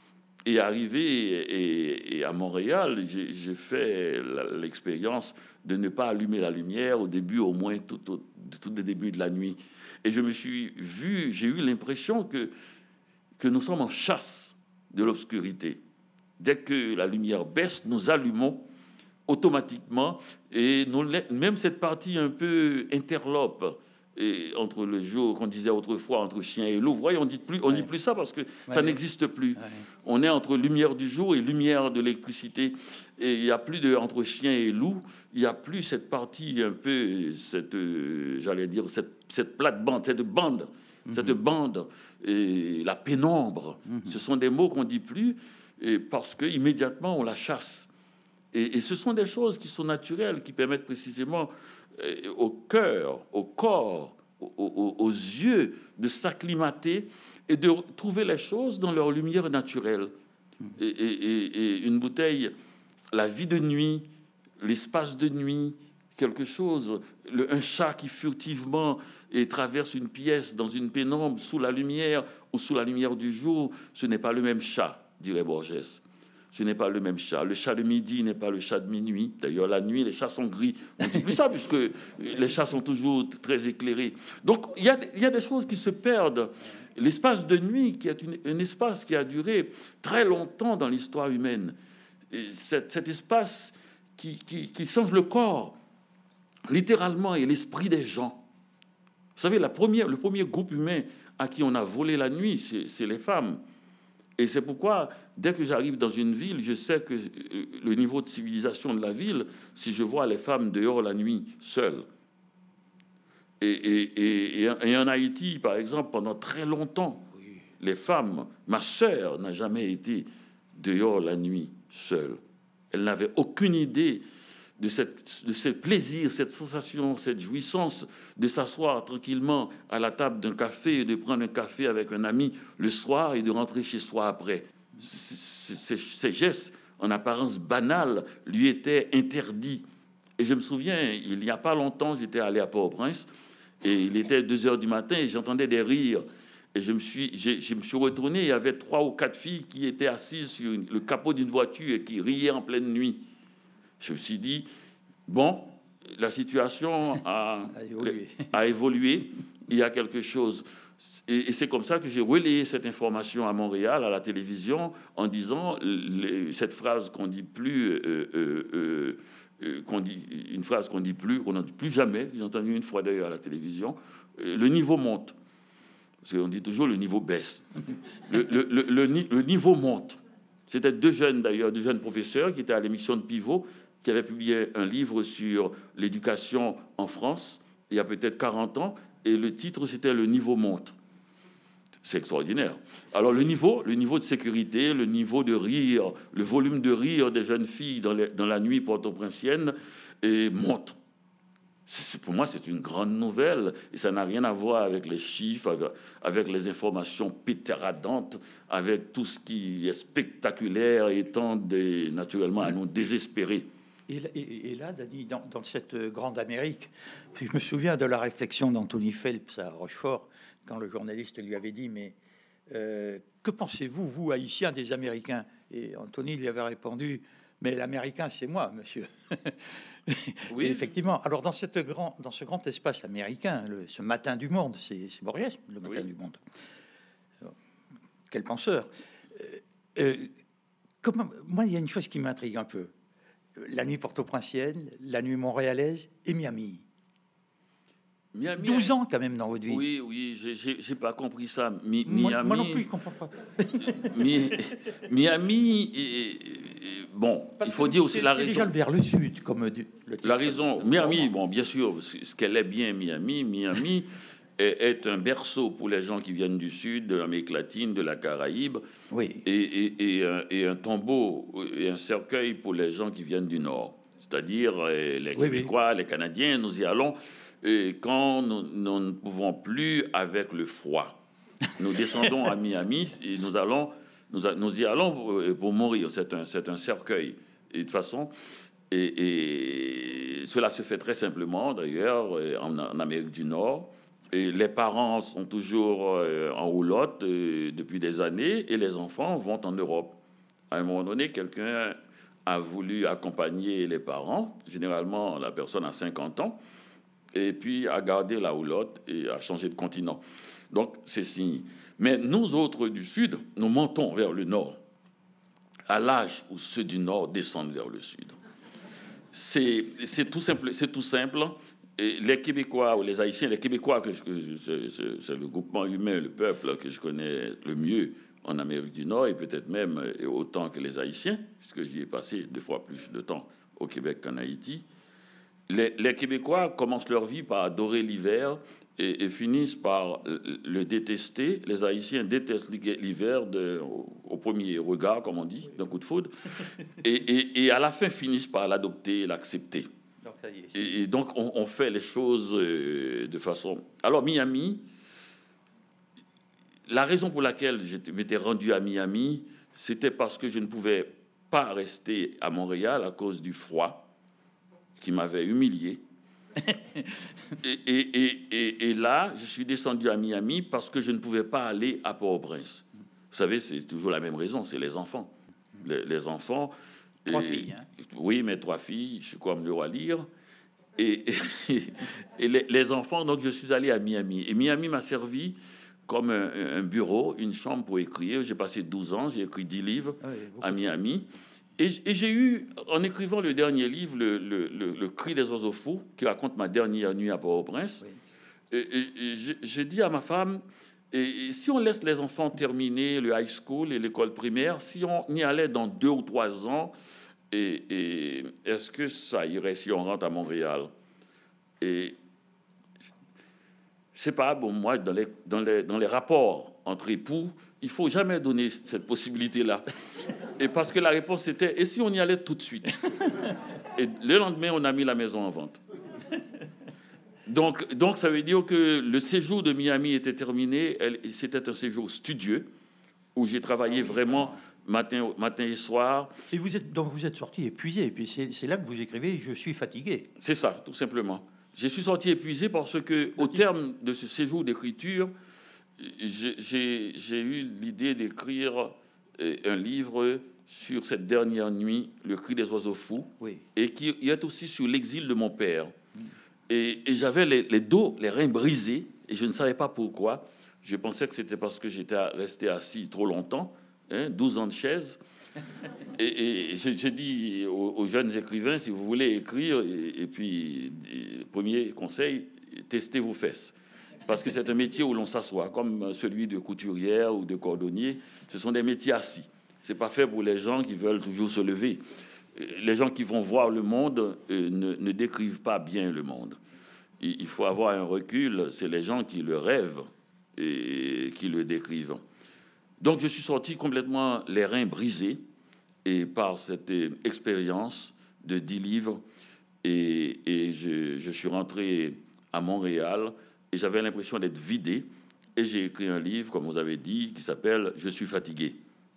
Et arrivé et, et à Montréal, j'ai fait l'expérience de ne pas allumer la lumière au début, au moins tout au tout le début de la nuit. Et je me suis vu, j'ai eu l'impression que, que nous sommes en chasse de l'obscurité. Dès que la lumière baisse, nous allumons automatiquement, et nous, même cette partie un peu interlope et entre le jour qu'on disait autrefois entre chien et loup. Vous voyez, on dit plus, on ouais. dit plus ça parce que ouais, ça ouais. n'existe plus. Ouais. On est entre lumière du jour et lumière de l'électricité. Et il n'y a plus de entre chien et loup. Il n'y a plus cette partie un peu, cette, euh, j'allais dire, cette, cette plate-bande, cette bande, mm-hmm. cette bande, et la pénombre. Mm-hmm. Ce sont des mots qu'on dit plus et parce que immédiatement on la chasse. Et, et ce sont des choses qui sont naturelles, qui permettent précisément au cœur, au corps, aux, aux, aux yeux, de s'acclimater et de trouver les choses dans leur lumière naturelle. Et, et, et une bouteille, la vie de nuit, l'espace de nuit, quelque chose, le, un chat qui furtivement et traverse une pièce dans une pénombre sous la lumière ou sous la lumière du jour, ce n'est pas le même chat, dirait Borges. Ce n'est pas le même chat. Le chat de midi n'est pas le chat de minuit. D'ailleurs, la nuit, les chats sont gris. On ne dit plus ça, puisque les chats sont toujours très éclairés. Donc, il y a, il y a des choses qui se perdent. L'espace de nuit, qui est une, un espace qui a duré très longtemps dans l'histoire humaine, et cet, cet espace qui, qui, qui change le corps, littéralement, et l'esprit des gens. Vous savez, la première, le premier groupe humain à qui on a volé la nuit, c'est, c'est les femmes. Et c'est pourquoi, dès que j'arrive dans une ville, je sais que le niveau de civilisation de la ville, si je vois les femmes dehors la nuit, seules. Et, et, et, et en Haïti, par exemple, pendant très longtemps, oui. les femmes, ma sœur n'a jamais été dehors la nuit, seule. Elle n'avait aucune idée de, cette, de ce plaisir, cette sensation, cette jouissance de s'asseoir tranquillement à la table d'un café et de prendre un café avec un ami le soir et de rentrer chez soi après. Ces, ces gestes, en apparence banals, lui étaient interdits. Et je me souviens, il n'y a pas longtemps, j'étais allé à Port-au-Prince et il était deux heures du matin et j'entendais des rires. Et je me suis, je, je me suis retourné, il y avait trois ou quatre filles qui étaient assises sur une, le capot d'une voiture et qui riaient en pleine nuit. Je me suis dit, bon, la situation a, a, évolué. a évolué, il y a quelque chose. Et, et c'est comme ça que j'ai relayé cette information à Montréal, à la télévision, en disant les, cette phrase qu'on dit plus, euh, euh, euh, qu'on dit, une phrase qu'on dit plus, qu'on n'en dit plus jamais, j'ai entendu une fois d'ailleurs à la télévision, euh, le niveau monte. Parce qu'on dit toujours le niveau baisse. Le, le, le, le, le niveau monte. C'était deux jeunes d'ailleurs, deux jeunes professeurs qui étaient à l'émission de Pivot, qui avait publié un livre sur l'éducation en France, il y a peut-être quarante ans, et le titre, c'était « Le niveau monte ». C'est extraordinaire. Alors, le niveau, le niveau de sécurité, le niveau de rire, le volume de rire des jeunes filles dans, les, dans la nuit port-au-princienne et monte. C'est, pour moi, c'est une grande nouvelle, et ça n'a rien à voir avec les chiffres, avec, avec les informations pétéradantes, avec tout ce qui est spectaculaire et tend des, naturellement à nous désespérer. Et, et, et là, Dany, dans, dans cette grande Amérique, je me souviens de la réflexion d'Anthony Phelps à Rochefort, quand le journaliste lui avait dit « Mais euh, que pensez-vous, vous, Haïtiens, des Américains ?» Et Anthony lui avait répondu « Mais l'Américain, c'est moi, monsieur. » Oui, et effectivement. Alors, dans, cette grand, dans ce grand espace américain, le, ce matin du monde, c'est, c'est Borges, le matin oui. du monde. Alors, quel penseur. Euh, euh, comment, moi, il y a une chose qui m'intrigue un peu. La nuit porto-princienne, la nuit montréalaise et Miami. Miami douze ans quand même dans votre vie. Oui, oui, j'ai, j'ai, j'ai pas compris ça. Mi, moi, Miami, moi non plus, je comprends pas. Mi, Miami, et, et, bon, Parce il faut dire aussi la c'est raison. C'est déjà vers le sud, comme du, le la raison. Miami, bon, bien sûr, ce qu'elle est bien, Miami, Miami est, est un berceau pour les gens qui viennent du sud, de l'Amérique latine, de la Caraïbe, oui. et, et, et, un, et un tombeau et un cercueil pour les gens qui viennent du nord, c'est-à-dire les Québécois, oui, oui. les Canadiens. Nous y allons. Et quand nous, nous ne pouvons plus avec le froid, nous descendons à Miami et nous allons, nous, nous y allons pour, pour mourir. C'est un, c'est un cercueil. Et de toute façon, et, et cela se fait très simplement d'ailleurs en, en Amérique du Nord. Et les parents sont toujours en roulotte depuis des années et les enfants vont en Europe. À un moment donné, quelqu'un a voulu accompagner les parents, généralement la personne a cinquante ans, et puis a gardé la houlotte et a changé de continent. Donc, c'est signe. Mais nous autres du Sud, nous montons vers le Nord, à l'âge où ceux du Nord descendent vers le Sud. C'est, c'est, tout, simple, c'est tout simple. Et les Québécois ou les Haïtiens, les Québécois, que je, que c'est, c'est, c'est le groupement humain, le peuple que je connais le mieux en Amérique du Nord, et peut-être même autant que les Haïtiens, puisque j'y ai passé deux fois plus de temps au Québec qu'en Haïti. Les, les Québécois commencent leur vie par adorer l'hiver et, et finissent par le détester. Les Haïtiens détestent l'hiver de, au, au premier regard, comme on dit, d'un coup de foudre, et, et, et à la fin finissent par l'adopter et l'accepter. Donc, ça y est. Et, et donc, on, on fait les choses de façon... Alors, Miami, la raison pour laquelle je m'étais rendu à Miami, c'était parce que je ne pouvais pas rester à Montréal à cause du froid qui m'avait humilié. et, et, et, et, et là, je suis descendu à Miami parce que je ne pouvais pas aller à Port-au-Prince. Vous savez, c'est toujours la même raison, c'est les enfants. Les, les enfants... Trois et, filles, hein? Oui, mais trois filles, je suis comme le roi lire. Et, et, et les, les enfants, donc je suis allé à Miami. Et Miami m'a servi comme un, un bureau, une chambre pour écrire. J'ai passé douze ans, j'ai écrit dix livres oui, à Miami. Et, et j'ai eu, en écrivant le dernier livre, le, le, le, le Cri des oiseaux fous, qui raconte ma dernière nuit à Port-au-Prince, oui. et, et, et j'ai dit à ma femme, et, et si on laisse les enfants terminer le high school et l'école primaire, si on y allait dans deux ou trois ans, et, et est-ce que ça irait si on rentre à Montréal? Et c'est pas bon, moi, dans les, dans, les, dans les rapports entre époux, il faut jamais donner cette possibilité-là. Et parce que la réponse était, et si on y allait tout de suite? Et le lendemain, on a mis la maison en vente. Donc, donc ça veut dire que le séjour de Miami était terminé. Elle, c'était un séjour studieux où j'ai travaillé vraiment matin, matin et soir. Et vous êtes, donc vous êtes sorti épuisé. Et puis c'est, c'est là que vous écrivez « Je suis fatigué ». C'est ça, tout simplement. Je suis sorti épuisé parce que, au terme de ce séjour d'écriture, j'ai, j'ai, j'ai eu l'idée d'écrire un livre sur cette dernière nuit, Le Cri des oiseaux fous, oui. Et qui est aussi sur l'exil de mon père. Mm. Et, et j'avais les, les dos, les reins brisés, et je ne savais pas pourquoi. Je pensais que c'était parce que j'étais resté assis trop longtemps, hein, douze ans de chaise. Et, et je, je dis aux, aux jeunes écrivains, si vous voulez écrire, et, et puis, et, premier conseil, testez vos fesses. Parce que c'est un métier où l'on s'assoit, comme celui de couturière ou de cordonnier. Ce sont des métiers assis. Ce n'est pas fait pour les gens qui veulent toujours se lever. Les gens qui vont voir le monde euh, ne, ne décrivent pas bien le monde. Il, il faut avoir un recul. C'est les gens qui le rêvent et qui le décrivent. Donc, je suis sorti complètement les reins brisés et par cette expérience de dix livres. Et, et je, je suis rentré à Montréal et j'avais l'impression d'être vidé. Et j'ai écrit un livre, comme vous avez dit, qui s'appelle « Je suis fatigué ».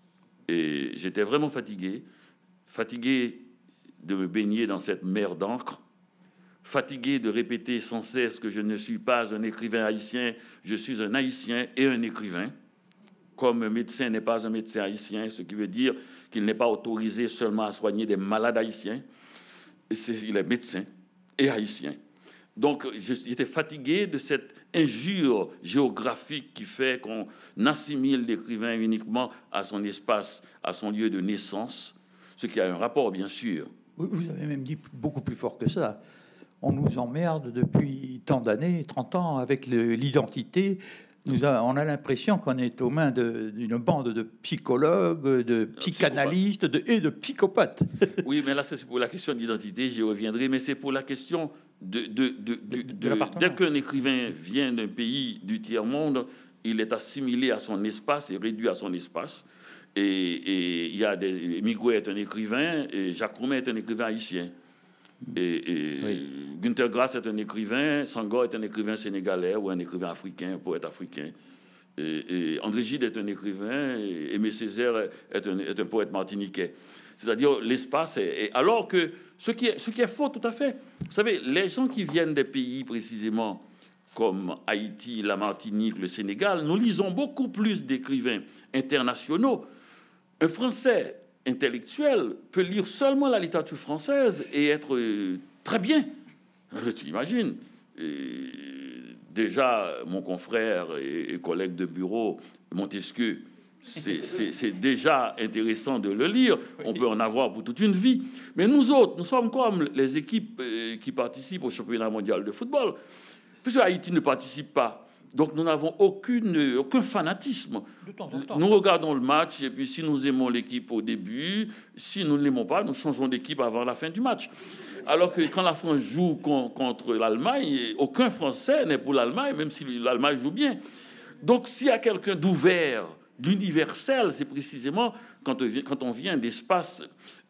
Et j'étais vraiment fatigué, fatigué de me baigner dans cette mer d'encre, fatigué de répéter sans cesse que je ne suis pas un écrivain haïtien, je suis un haïtien et un écrivain, comme un médecin n'est pas un médecin haïtien, ce qui veut dire qu'il n'est pas autorisé seulement à soigner des malades haïtiens, et c'est, il est médecin et haïtien. Donc, j'étais fatigué de cette injure géographique qui fait qu'on assimile l'écrivain uniquement à son espace, à son lieu de naissance, ce qui a un rapport, bien sûr. Vous avez même dit beaucoup plus fort que ça. On nous emmerde depuis tant d'années, trente ans, avec le, l'identité. Nous a, on a l'impression qu'on est aux mains de, d'une bande de psychologues, de psychanalystes de, et de psychopathes. Oui, mais là, c'est pour la question d'identité, j'y reviendrai, mais c'est pour la question de... de, de, de, de, de dès qu'un écrivain vient d'un pays du tiers-monde, il est assimilé à son espace et réduit à son espace. Et il y a des... Migouet est un écrivain, et Jacques Roumain est un écrivain haïtien. Et, et oui. Günter Grass est un écrivain, Senghor est un écrivain sénégalais ou un écrivain africain, un poète africain. Et, et André Gide est un écrivain, et Aimé Césaire est un, est un poète martiniquais. C'est-à-dire l'espace est, est, alors que ce qui, est, ce qui est faux tout à fait. Vous savez, les gens qui viennent des pays précisément comme Haïti, la Martinique, le Sénégal, nous lisons beaucoup plus d'écrivains internationaux. Un Français intellectuel peut lire seulement la littérature française et être euh, très bien. Tu imagines. Et déjà, mon confrère et, et collègue de bureau, Montesquieu, c'est déjà intéressant de le lire. On peut en avoir pour toute une vie. Mais nous autres, nous sommes comme les équipes euh, qui participent au championnat mondial de football. Puisque Haïti ne participe pas. Donc nous n'avons aucune, aucun fanatisme. De temps en temps. Nous regardons le match et puis si nous aimons l'équipe au début, si nous ne l'aimons pas, nous changeons d'équipe avant la fin du match. Alors que quand la France joue contre l'Allemagne, aucun Français n'est pour l'Allemagne, même si l'Allemagne joue bien. Donc s'il y a quelqu'un d'ouvert, d'universel, c'est précisément quand on vient, quand on vient d'espaces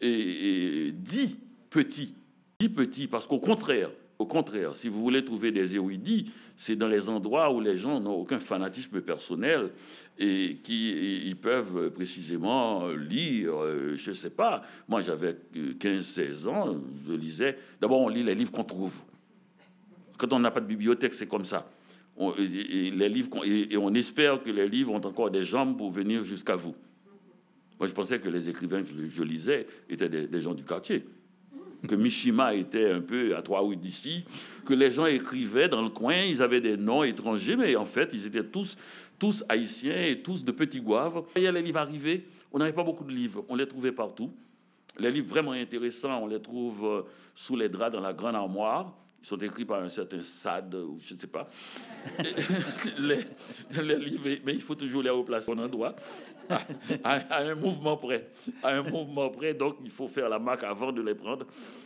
dits petits. Dits petits, parce qu'au contraire, Au contraire, si vous voulez trouver des érudits, c'est dans les endroits où les gens n'ont aucun fanatisme personnel et qui ils peuvent précisément lire, je ne sais pas. Moi, j'avais quinze seize ans, je lisais. D'abord, on lit les livres qu'on trouve. Quand on n'a pas de bibliothèque, c'est comme ça. On, et, les livres et, et on espère que les livres ont encore des jambes pour venir jusqu'à vous. Moi, je pensais que les écrivains que je, je lisais étaient des, des gens du quartier. Que Mishima était un peu à trois ou d'ici, que les gens écrivaient dans le coin, ils avaient des noms étrangers, mais en fait, ils étaient tous, tous haïtiens et tous de petits goaves. Il y a les livres arrivés, on n'avait pas beaucoup de livres, on les trouvait partout. Les livres vraiment intéressants, on les trouve sous les draps dans la grande armoire. Ils sont écrits par un certain Sade, ou je ne sais pas. les, les livres, mais il faut toujours les replacer au bon endroit, à, à, à un mouvement près. À un mouvement près, donc il faut faire la marque avant de les prendre.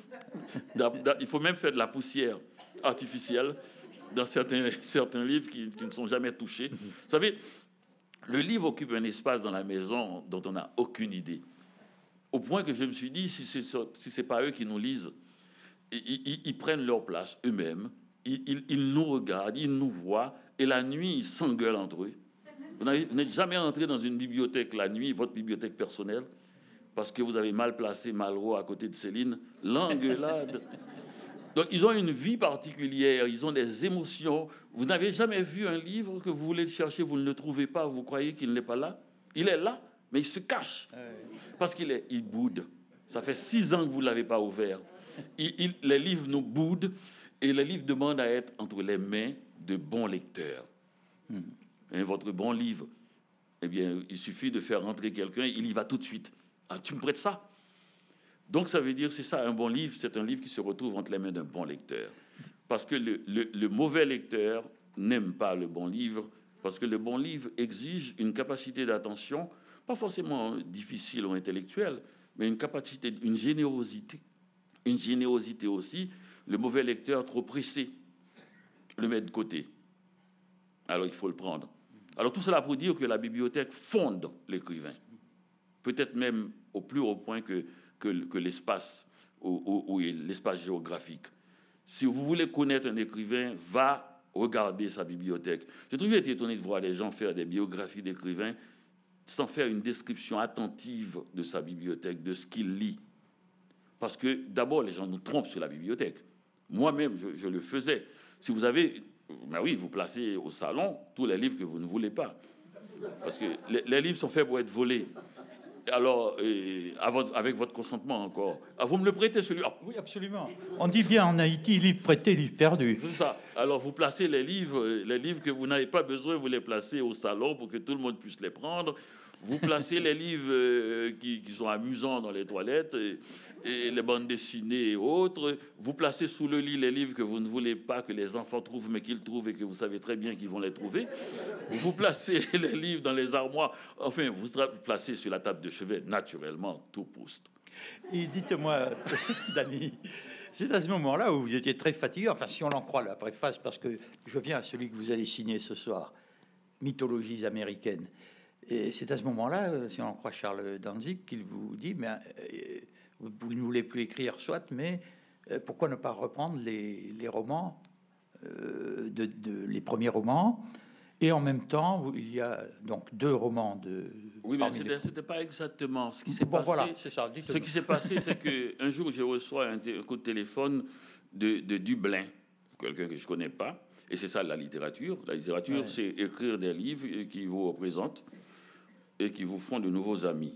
Il faut même faire de la poussière artificielle dans certains, certains livres qui, qui ne sont jamais touchés. Vous savez, le livre occupe un espace dans la maison dont on n'a aucune idée. Au point que je me suis dit, si ce n'est si c'est pas eux qui nous lisent, Ils, ils, ils prennent leur place eux-mêmes, ils, ils, ils nous regardent, ils nous voient, et la nuit, ils s'engueulent entre eux. Vous n'êtes jamais entré dans une bibliothèque la nuit, votre bibliothèque personnelle, parce que vous avez mal placé Malraux à côté de Céline. L'engueulade. Donc, ils ont une vie particulière, ils ont des émotions. Vous n'avez jamais vu un livre que vous voulez le chercher, vous ne le trouvez pas, vous croyez qu'il n'est pas là. Il est là, mais il se cache, parce qu'il est, il boude. Ça fait six ans que vous ne l'avez pas ouvert. Il, il, les livres nous boudent et les livres demandent à être entre les mains de bons lecteurs. Hmm. Et votre bon livre, eh bien, il suffit de faire rentrer quelqu'un, il y va tout de suite. Ah, tu me prêtes ça? Donc, ça veut dire, c'est ça, un bon livre, c'est un livre qui se retrouve entre les mains d'un bon lecteur. Parce que le, le, le mauvais lecteur n'aime pas le bon livre, parce que le bon livre exige une capacité d'attention, pas forcément difficile ou intellectuelle, mais une capacité, une générosité. Une générosité aussi, le mauvais lecteur trop pressé le met de côté. Alors il faut le prendre. Alors tout cela pour dire que la bibliothèque fonde l'écrivain. Peut-être même au plus haut point que, que, que l'espace, ou, ou, ou l'espace géographique. Si vous voulez connaître un écrivain, va regarder sa bibliothèque. J'ai toujours été étonné de voir les gens faire des biographies d'écrivains sans faire une description attentive de sa bibliothèque, de ce qu'il lit. Parce que, d'abord, les gens nous trompent sur la bibliothèque. Moi-même, je, je le faisais. Si vous avez... Ben oui, vous placez au salon tous les livres que vous ne voulez pas. Parce que les, les livres sont faits pour être volés. Alors, euh, avec votre consentement encore. Ah, vous me le prêtez, celui-là? Oui, absolument. On dit bien en Haïti, livre prêté, livre perdu. C'est ça. Alors, vous placez les livres, les livres que vous n'avez pas besoin, vous les placez au salon pour que tout le monde puisse les prendre. Vous placez les livres euh, qui, qui sont amusants dans les toilettes, et, et les bandes dessinées et autres. Vous placez sous le lit les livres que vous ne voulez pas que les enfants trouvent, mais qu'ils trouvent et que vous savez très bien qu'ils vont les trouver. Vous placez les livres dans les armoires. Enfin, vous placez sur la table de chevet, naturellement, tout pousse. Et dites-moi, Dany, c'est à ce moment-là où vous étiez très fatigué, enfin, si on en croit la préface, parce que je viens à celui que vous allez signer ce soir, Mythologies américaines. Et c'est à ce moment-là, si on en croit Charles Dantzig, qu'il vous dit, mais euh, vous ne voulez plus écrire, soit, mais euh, pourquoi ne pas reprendre les, les romans, euh, de, de, les premiers romans, et en même temps, il y a donc deux romans de... Oui, mais c'était, les... c'était pas exactement ce qui s'est bon, passé. Voilà, c'est ça, ce qui s'est passé, c'est qu'un jour, je reçois un, t- un coup de téléphone de, de Dublin, quelqu'un que je connais pas, et c'est ça la littérature. La littérature, ouais. C'est écrire des livres qui vous représentent et qui vous font de nouveaux amis.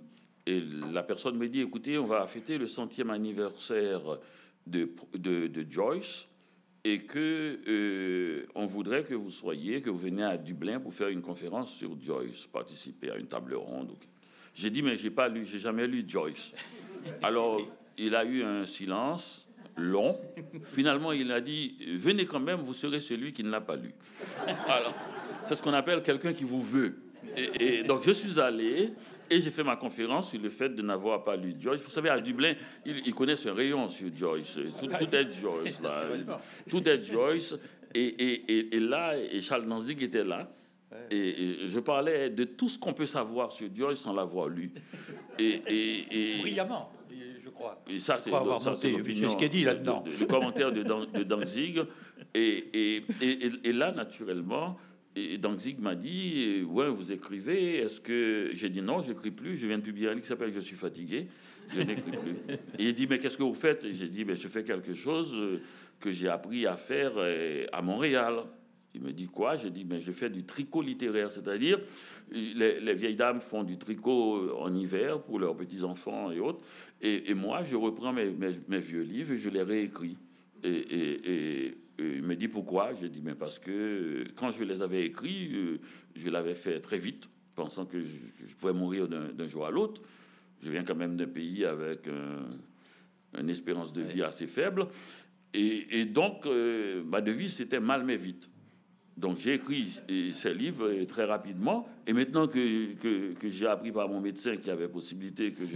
Et la personne me dit, écoutez, on va fêter le centième anniversaire de, de, de Joyce et que euh, on voudrait que vous soyez, que vous venez à Dublin pour faire une conférence sur Joyce, participer à une table ronde. J'ai dit, mais j'ai pas lu, j'ai jamais lu Joyce. Alors, il a eu un silence long. Finalement, il a dit, venez quand même, vous serez celui qui ne l'a pas lu. Alors, c'est ce qu'on appelle quelqu'un qui vous veut. Et, et donc, je suis allé et j'ai fait ma conférence sur le fait de n'avoir pas lu Joyce. Vous savez, à Dublin, ils, ils connaissent un rayon sur Joyce. Tout, tout est Joyce, là. Tout est Joyce. Et, et, et, et là, et Charles Danzig était là. Et, et je parlais de tout ce qu'on peut savoir sur Joyce sans l'avoir lu. Et, et, et, Brillamment, je crois. Et ça, c'est l'opinion. C'est ce qui est dit là-dedans. Le commentaire de, de Danzig. Et, et, et, et là, naturellement, et Danzig m'a dit, ouais, vous écrivez, est-ce que... J'ai dit non, j'écris plus, je viens de publier un livre qui s'appelle Je suis fatigué, je n'écris plus. Et il dit, mais qu'est-ce que vous faites? Et j'ai dit, mais je fais quelque chose que j'ai appris à faire à Montréal. Il me dit quoi? J'ai dit, mais je fais du tricot littéraire, c'est-à-dire les, les vieilles dames font du tricot en hiver pour leurs petits-enfants et autres, et, et moi, je reprends mes, mes, mes vieux livres et je les réécris. Et, et, et, et il me dit pourquoi? J'ai dit, mais parce que quand je les avais écrits, je l'avais fait très vite, pensant que je, je pouvais mourir d'un jour à l'autre. Je viens quand même d'un pays avec un, une espérance de vie assez faible, et, et donc euh, ma devise, c'était mal mais vite. Donc j'ai écrit ces livres très rapidement, et maintenant que, que, que j'ai appris par mon médecin qu'il y avait possibilité que je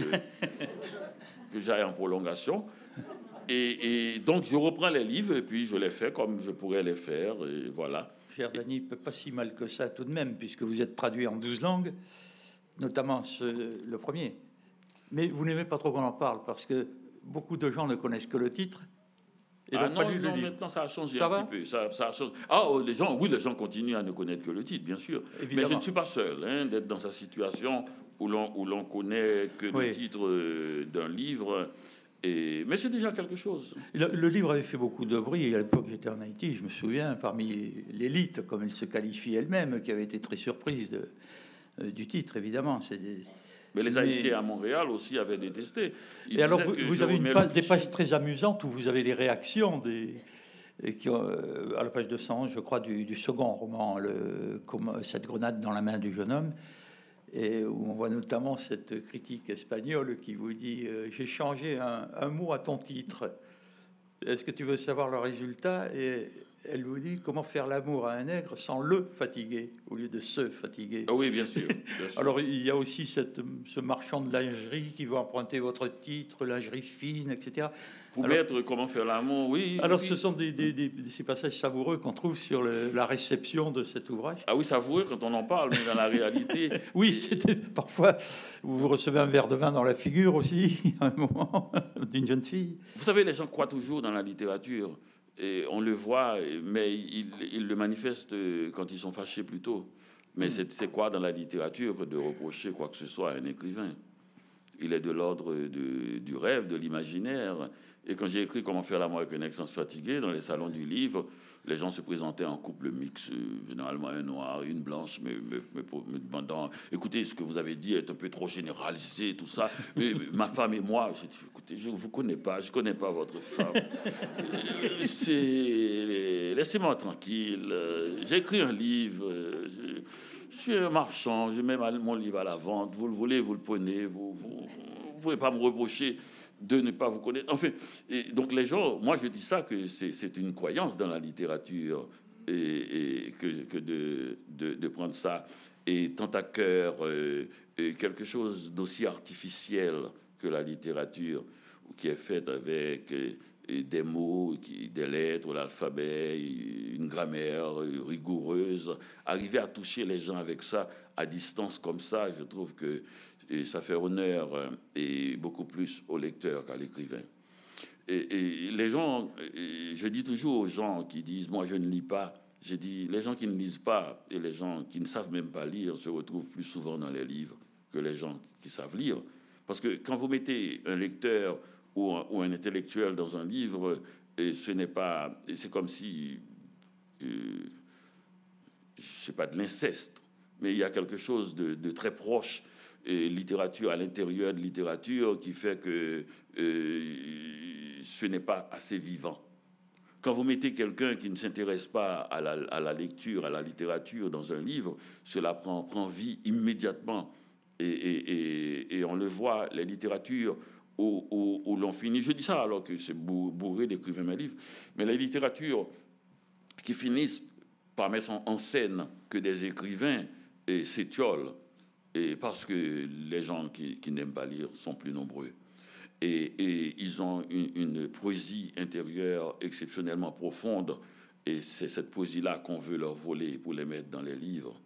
que j'aille en prolongation, et, et donc je reprends les livres et puis je les fais comme je pourrais les faire, et voilà. Cher Dany, pas si mal que ça tout de même, puisque vous êtes traduit en douze langues, notamment ce, le premier. Mais vous n'aimez pas trop qu'on en parle, parce que beaucoup de gens ne connaissent que le titre. Et ah non, non, maintenant ça a changé ça un va petit peu. Ça, ça a changé. Ah, oh, les gens, oui, les gens continuent à ne connaître que le titre, bien sûr. Évidemment. Mais je ne suis pas seul hein, d'être dans sa situation où l'on où l'on connaît que oui. le titre euh, d'un livre. Et... Mais c'est déjà quelque chose. Le, le livre avait fait beaucoup de bruit. À l'époque, j'étais en Haïti, je me souviens, parmi l'élite, comme elle se qualifie elle-même, qui avait été très surprise de, euh, du titre, évidemment. C'est des... Mais les Haïtiens mais... à Montréal aussi avaient détesté. Ils et alors, vous, vous avez une page, des pages très amusantes où vous avez les réactions des, qui ont, à la page deux cent onze, je crois, du, du second roman, le, comme cette grenade dans la main du jeune homme, et où on voit notamment cette critique espagnole qui vous dit euh, « J'ai changé un, un mot à ton titre. Est-ce que tu veux savoir le résultat ?» Et elle vous dit comment faire l'amour à un nègre sans le fatiguer au lieu de se fatiguer. Oh oui, bien sûr, bien sûr. Alors il y a aussi cette, ce marchand de lingerie qui veut emprunter votre titre, lingerie fine, et cetera. Pour alors, mettre comment faire l'amour, oui. Alors oui. ce sont des, des, des, des ces passages savoureux qu'on trouve sur le, la réception de cet ouvrage. Ah oui, savoureux quand on en parle, mais dans la réalité. Oui, c'était parfois vous recevez un verre de vin dans la figure aussi à un moment d'une jeune fille. Vous savez, les gens croient toujours dans la littérature. Et on le voit, mais ils, ils le manifestent quand ils sont fâchés plutôt. Mais c'est, c'est quoi dans la littérature de reprocher quoi que ce soit à un écrivain? Il est de l'ordre de, du rêve, de l'imaginaire. Et quand j'ai écrit Comment faire l'amour avec un ex fatigué dans les salons du livre, les gens se présentaient en couple mixte, généralement un noir et une blanche, me, me, me, me demandant « Écoutez, ce que vous avez dit est un peu trop généralisé, tout ça. Mais ma femme et moi, j'ai dit, écoutez, je ne vous connais pas, je ne connais pas votre femme. C'est... Laissez-moi tranquille. J'ai écrit un livre. Je... Je suis un marchand, je mets mon livre à la vente. Vous le voulez, vous le prenez. Vous ne pouvez pas me reprocher de ne pas vous connaître. Enfin, et donc les gens, moi je dis ça que c'est, c'est une croyance dans la littérature et, et que, que de, de, de prendre ça et tant à cœur euh, et quelque chose d'aussi artificiel que la littérature qui est faite avec et des mots, des lettres, l'alphabet, une grammaire rigoureuse. Arriver à toucher les gens avec ça, à distance comme ça, je trouve que ça fait honneur et beaucoup plus au lecteur qu'à l'écrivain. Et, et les gens, je dis toujours aux gens qui disent « moi je ne lis pas », j'ai dit les gens qui ne lisent pas et les gens qui ne savent même pas lire se retrouvent plus souvent dans les livres que les gens qui savent lire. Parce que quand vous mettez un lecteur ou un, ou un intellectuel dans un livre, et ce n'est pas, et c'est comme si, euh, je sais pas, de l'inceste, mais il y a quelque chose de, de très proche et littérature à l'intérieur de littérature qui fait que euh, ce n'est pas assez vivant. Quand vous mettez quelqu'un qui ne s'intéresse pas à la, à la lecture, à la littérature dans un livre, cela prend, prend vie immédiatement. Et, et, et, et on le voit, les littératures où, où, où l'on finit, je dis ça alors que c'est bourré d'écrivains mes livres, mais les littératures qui finissent par mettre en scène que des écrivains et s'étiolent, et parce que les gens qui, qui n'aiment pas lire sont plus nombreux. Et, et ils ont une, une poésie intérieure exceptionnellement profonde. Et c'est cette poésie-là qu'on veut leur voler pour les mettre dans les livres.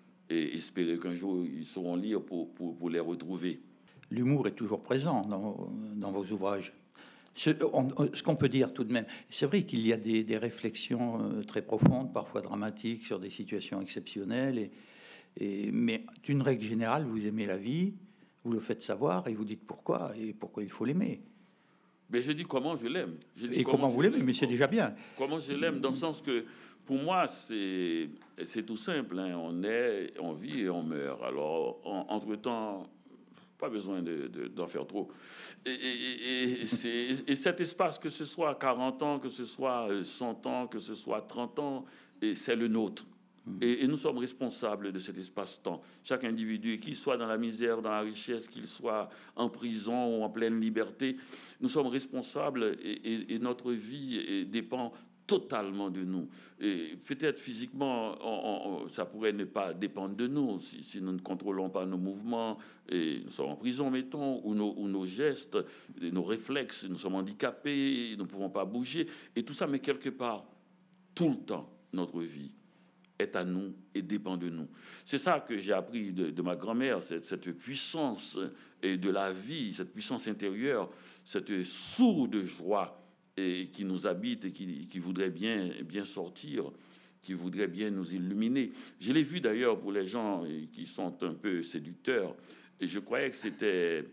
Et espérer qu'un jour, ils sauront lire pour, pour, pour les retrouver. L'humour est toujours présent dans, dans vos ouvrages. Ce, on, ce qu'on peut dire tout de même, c'est vrai qu'il y a des, des réflexions très profondes, parfois dramatiques, sur des situations exceptionnelles. Et, et, mais d'une règle générale, vous aimez la vie. Vous le faites savoir et vous dites pourquoi et pourquoi il faut l'aimer. Mais je dis comment je l'aime. Je dis et comment, comment vous l'aimez, mais c'est déjà bien. Comment je l'aime, dans le sens que, pour moi, c'est, c'est tout simple. Hein. On est, on vit et on meurt. Alors, en, entre-temps, pas besoin de, de, d'en faire trop. Et, et, et, c'est, et cet espace, que ce soit quarante ans, que ce soit cent ans, que ce soit trente ans, et c'est le nôtre. Et, et nous sommes responsables de cet espace-temps. Chaque individu, qu'il soit dans la misère, dans la richesse, qu'il soit en prison ou en pleine liberté, nous sommes responsables et, et, et notre vie et dépend totalement de nous. Et peut-être physiquement, on, on, ça pourrait ne pas dépendre de nous si, si nous ne contrôlons pas nos mouvements, et nous sommes en prison, mettons, ou nos, ou nos gestes, nos réflexes, nous sommes handicapés, nous ne pouvons pas bouger, et tout ça, mais quelque part, tout le temps, notre vie est à nous et dépend de nous. C'est ça que j'ai appris de, de ma grand-mère, cette, cette puissance et de la vie, cette puissance intérieure, cette sourde joie et, qui nous habite et qui, qui voudrait bien, bien sortir, qui voudrait bien nous illuminer. Je l'ai vu d'ailleurs pour les gens qui sont un peu séducteurs, et je croyais que c'était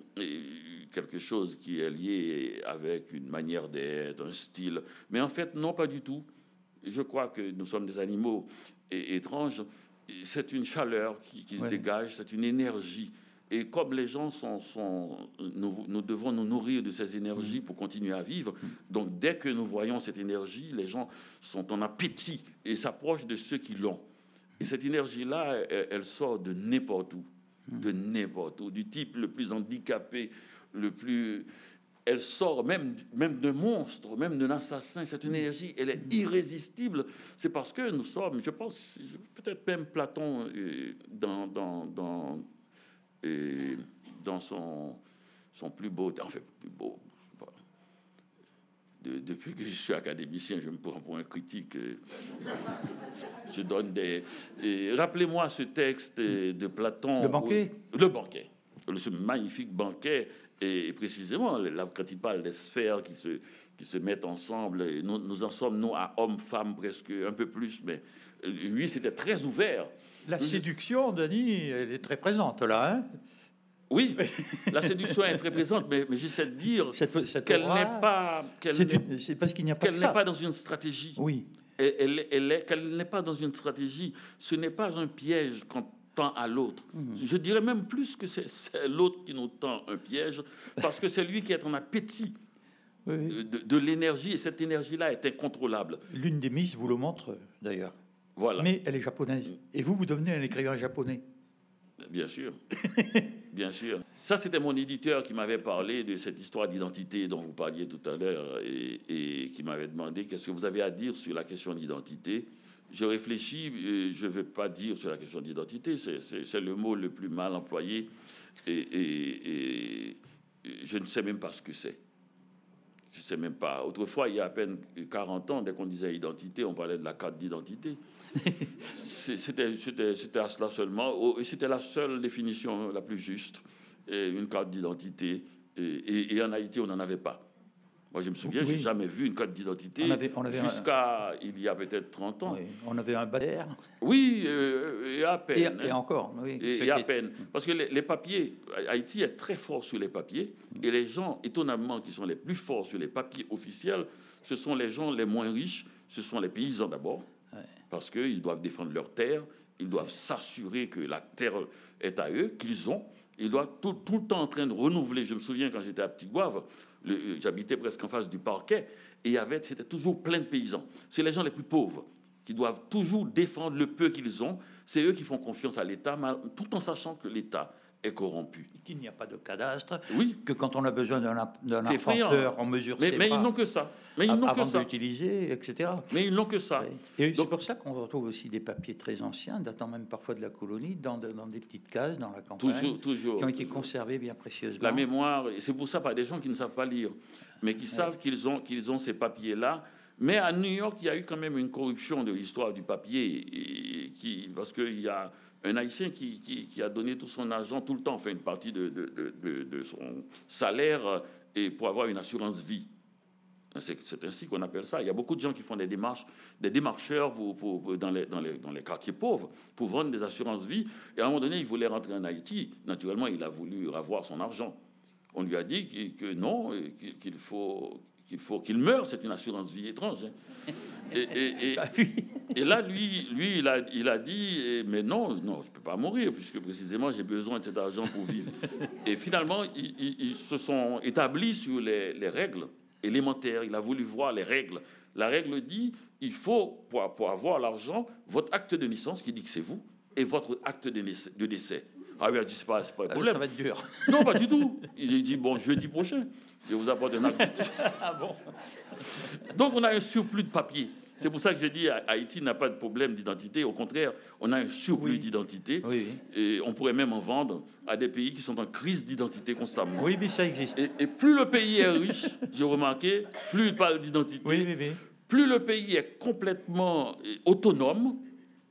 quelque chose qui est lié avec une manière d'être, un style, mais en fait, non, pas du tout. Je crois que nous sommes des animaux étranges. C'est une chaleur qui, qui ouais. se dégage, c'est une énergie. Et comme les gens sont... sont nous, nous devons nous nourrir de ces énergies pour continuer à vivre. Donc, dès que nous voyons cette énergie, les gens sont en appétit et s'approchent de ceux qui l'ont. Et cette énergie-là, elle, elle sort de n'importe où. De n'importe où. Du type le plus handicapé, le plus... Elle sort même, même de monstres, même d'un assassin. Cette énergie, elle est irrésistible. C'est parce que nous sommes, je pense, peut-être même Platon, dans, dans, dans, dans son, son plus beau... Enfin, plus beau... De, depuis que je suis académicien, je me prends pour un critique. Je donne des... Et rappelez-moi ce texte de Platon. Le banquet. Où, le banquet. Ce magnifique banquet. Et précisément, là, quand il parle des sphères qui se, qui se mettent ensemble, et nous, nous en sommes, nous, à hommes-femmes, presque un peu plus, mais lui, c'était très ouvert. La séduction, Denis, elle est très présente, là, hein? Oui, la séduction est très présente, mais, mais j'essaie de dire cette, cette qu'elle aura, n'est pas... Qu'elle c'est, n'est, une, c'est parce qu'il n'y a pas qu'elle que n'est ça. pas dans une stratégie. Oui. Elle, elle, elle est, qu'elle n'est pas dans une stratégie. Ce n'est pas un piège quand tend à l'autre. Mmh. Je dirais même plus que c'est, c'est l'autre qui nous tend un piège, parce que c'est lui qui est en appétit oui. de, de l'énergie, et cette énergie-là est incontrôlable. L'une des Miss vous le montre, d'ailleurs. Voilà. Mais elle est japonaise. Et vous, vous devenez un écrivain japonais. Bien sûr. Bien sûr. Ça, c'était mon éditeur qui m'avait parlé de cette histoire d'identité dont vous parliez tout à l'heure, et, et qui m'avait demandé qu'est-ce que vous avez à dire sur la question d'identité. Je réfléchis, je ne veux pas dire sur la question d'identité, c'est, c'est, c'est le mot le plus mal employé, et, et, et je ne sais même pas ce que c'est. Je ne sais même pas. Autrefois, il y a à peine quarante ans, dès qu'on disait identité, on parlait de la carte d'identité. c'était, c'était, c'était à cela seulement, et c'était la seule définition la plus juste, une carte d'identité, et, et, et en Haïti, on n'en avait pas. Moi, je me souviens, oui. j'ai jamais vu une carte d'identité on avait, on avait jusqu'à un... il y a peut-être trente ans. Oui. On avait un Bader. Oui, euh, et à peine. Et, et encore, oui. Et, et à peine. Parce que les, les papiers, Haïti est très fort sur les papiers, et les gens, étonnamment, qui sont les plus forts sur les papiers officiels, ce sont les gens les moins riches, ce sont les paysans d'abord, ouais. parce qu'ils doivent défendre leurs terres, Ils doivent s'assurer que la terre est à eux, qu'ils ont. Ils doivent tout, tout le temps en train de renouveler. Je me souviens quand j'étais à Petit Goâve, j'habitais presque en face du parquet, et il y avait, c'était toujours plein de paysans. C'est les gens les plus pauvres qui doivent toujours défendre le peu qu'ils ont. C'est eux qui font confiance à l'État, tout en sachant que l'État est corrompu. Qu'il n'y a pas de cadastre, oui. que quand on a besoin d'un arpenteur, on mesure mais, ses mais bras ils n'ont que ça. Mais ils n'ont avant que ça. de l'utiliser, et cetera. Mais ils n'ont que ça. Oui. Et c'est pour ça qu'on retrouve aussi des papiers très anciens, datant même parfois de la colonie, dans, de, dans des petites cases, dans la campagne, toujours, toujours, qui ont été toujours. conservées bien précieusement. La mémoire, et c'est pour ça, pas des gens qui ne savent pas lire, mais qui oui. savent qu'ils ont, qu'ils ont ces papiers-là. Mais à New York, il y a eu quand même une corruption de l'histoire du papier, et qui, parce qu'il y a un Haïtien qui, qui, qui a donné tout son argent tout le temps, fait une partie de, de, de, de son salaire, et pour avoir une assurance vie. C'est, c'est ainsi qu'on appelle ça. Il y a beaucoup de gens qui font des démarches, des démarcheurs pour, pour, pour, dans, les, dans, les, dans les quartiers pauvres pour vendre des assurances vie. Et à un moment donné, il voulait rentrer en Haïti. Naturellement, il a voulu avoir son argent. On lui a dit qu'il, que non, qu'il faut... qu'il faut qu'il meure, c'est une assurance vie étrange. Hein. Et, et, et, et là, lui, lui il, a, il a dit, mais non, non, je ne peux pas mourir, puisque précisément, j'ai besoin de cet argent pour vivre. Et finalement, ils, ils, ils se sont établis sur les, les règles élémentaires. Il a voulu voir les règles. La règle dit, il faut, pour, pour avoir l'argent, votre acte de naissance, qui dit que c'est vous, et votre acte de, naissance, de décès. Ah oui, c'est pas, c'est pas un problème. Ça va être dur. Non, pas du tout. Il dit, bon, jeudi prochain, je vous apporte un acte. Ah bon. Donc, on a un surplus de papier. C'est pour ça que j'ai dit Haïti n'a pas de problème d'identité. Au contraire, on a un surplus oui. d'identité. Oui, oui. Et on pourrait même en vendre à des pays qui sont en crise d'identité constamment. Oui, mais ça existe. Et, et plus le pays est riche, j'ai remarqué, plus il parle d'identité. Oui, oui, oui. Plus le pays est complètement autonome,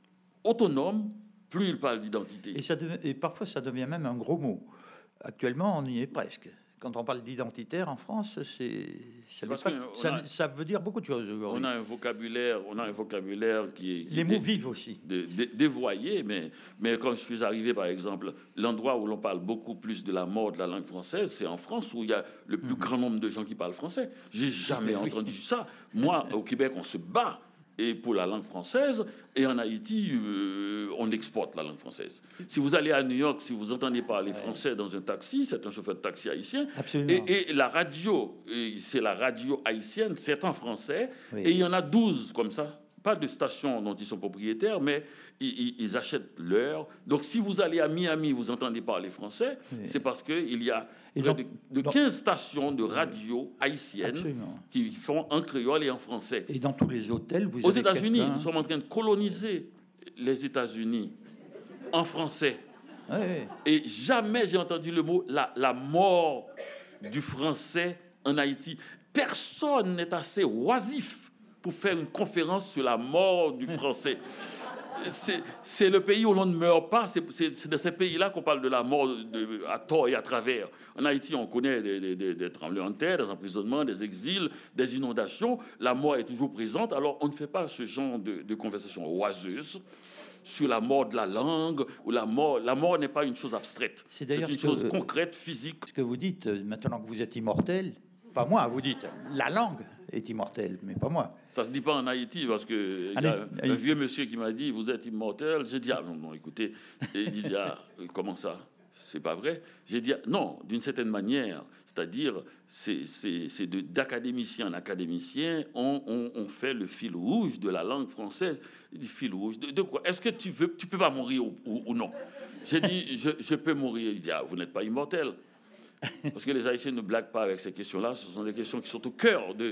autonome, plus il parle d'identité. Et, ça devient, et parfois, ça devient même un gros mot. Actuellement, on y est presque. Quand on parle d'identitaire en France, c'est, ça, parce pas, que ça, a, ça veut dire beaucoup de choses. On a un vocabulaire, on a un vocabulaire qui est... Qui Les est mots dé, vivent aussi. Dé, dé, dévoyé, mais, mais quand je suis arrivé, par exemple, l'endroit où l'on parle beaucoup plus de la mort de la langue française, c'est en France, où il y a le plus mmh. grand nombre de gens qui parlent français. J'ai jamais oui. entendu ça. Moi, au Québec, on se bat et pour la langue française, et en Haïti, euh, on exporte la langue française. Si vous allez à New York, si vous entendez parler français dans un taxi, c'est un chauffeur de taxi haïtien. Absolument. Et, et la radio, c'est la radio haïtienne, c'est en français, oui. et il y en a douze comme ça. Pas de stations dont ils sont propriétaires, mais ils, ils achètent l'heure. Donc, si vous allez à Miami, vous entendez parler français, oui. c'est parce qu'il y a près donc, de, de donc, quinze stations de radio haïtiennes absolument. Qui font en créole et en français. Et dans tous les hôtels, vous Aux avez États-Unis, quelqu'un... nous sommes en train de coloniser les États-Unis en français. Oui, oui. Et jamais j'ai entendu le mot la, la mort du français en Haïti. Personne n'est assez oisif pour faire une conférence sur la mort du français. C'est, c'est le pays où l'on ne meurt pas. C'est, c'est, c'est de ces pays-là qu'on parle de la mort de, à tort et à travers. En Haïti, on connaît des, des, des, des tremblements de terre, des emprisonnements, des exils, des inondations. La mort est toujours présente. Alors, on ne fait pas ce genre de, de conversation oiseuse sur la mort de la langue. Ou la mort, la mort n'est pas une chose abstraite. C'est, c'est une chose que, concrète, physique. Ce que vous dites, maintenant que vous êtes immortel... Pas moi, vous dites. La langue est immortelle, mais pas moi. Ça se dit pas en Haïti, parce que il y a un vieux monsieur qui m'a dit, vous êtes immortel. J'ai dit, ah non, non, écoutez. Et il dit, ah, comment ça? C'est pas vrai. J'ai dit, non, d'une certaine manière. C'est-à-dire, c'est, c'est, c'est de, d'académicien en académicien, on, on, on fait le fil rouge de la langue française. Il dit, fil rouge, de, de quoi? Est-ce que tu veux, tu peux pas mourir ou, ou, ou non? J'ai dit, je, je peux mourir. Il dit, ah, vous n'êtes pas immortel. Parce que les Haïtiens ne blaguent pas avec ces questions-là. Ce sont des questions qui sont au cœur de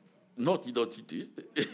notre identité,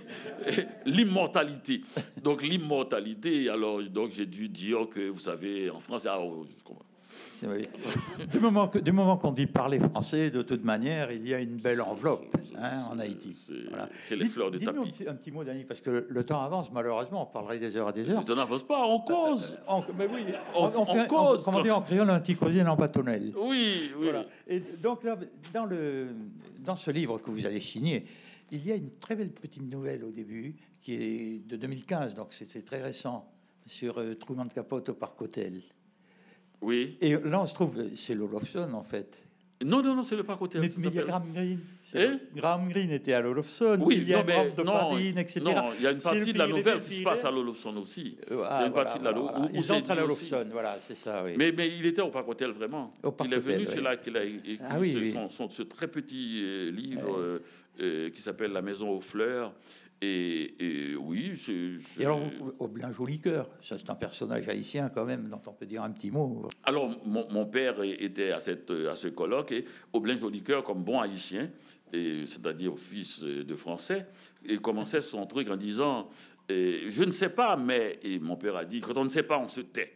l'immortalité. Donc l'immortalité, alors donc j'ai dû dire que, vous savez, en France, ah, je comprends. Oui. Du moment, que, du moment qu'on dit parler français, de toute manière, il y a une belle enveloppe hein, en Haïti. C'est, voilà. C'est les fleurs de tapis. Dis-nous un petit, un petit mot, Dany, parce que le temps avance, malheureusement, on parlerait des heures et des heures. Le temps n'avance pas, on cause. Euh, on, mais oui, on, on, on fait, cause. On, comment dire en créole, un petit creuset en bâtonnel. Oui, oui. Voilà. Et donc, là, dans, le, dans ce livre que vous allez signer, il y a une très belle petite nouvelle au début, qui est de deux mille quinze, donc c'est, c'est très récent, sur euh, Truman Capote au Parc Hôtel. Oui. Et là, on se trouve, c'est l'Olofsson, en fait. Non, non, non, c'est le parc hôtel. Mais, mais il y a Graham Greene. Eh Graham Greene était à l'Olofsson. Oui, il y a non, mais, de non, Pradine, et cetera. non, il y a une partie de la nouvelle qui se passe à l'Olofsson aussi. Euh, il y a ah, une voilà, partie de la voilà, voilà. où, où Ils entrent à dit l'Olofsson, aussi. voilà, c'est ça, oui. Mais, mais il était au parc hôtel vraiment. Au Parc il est venu, Hôtel, c'est oui. là qu'il a écrit Ah oui, ce, oui. Son, son- ce très petit euh, livre Ouais. euh, euh, qui s'appelle La maison aux fleurs. Et, et oui, c'est. c'est- Et alors, Oblin Jolicoeur, ça c'est un personnage haïtien quand même, dont on peut dire un petit mot. Alors, mon, mon père était à, cette, à ce colloque, et Aubin Jolicoeur, comme bon haïtien, et c'est-à-dire fils de français, il commençait son truc en disant eh, je ne sais pas, mais. Et mon père a dit quand on ne sait pas, on se tait.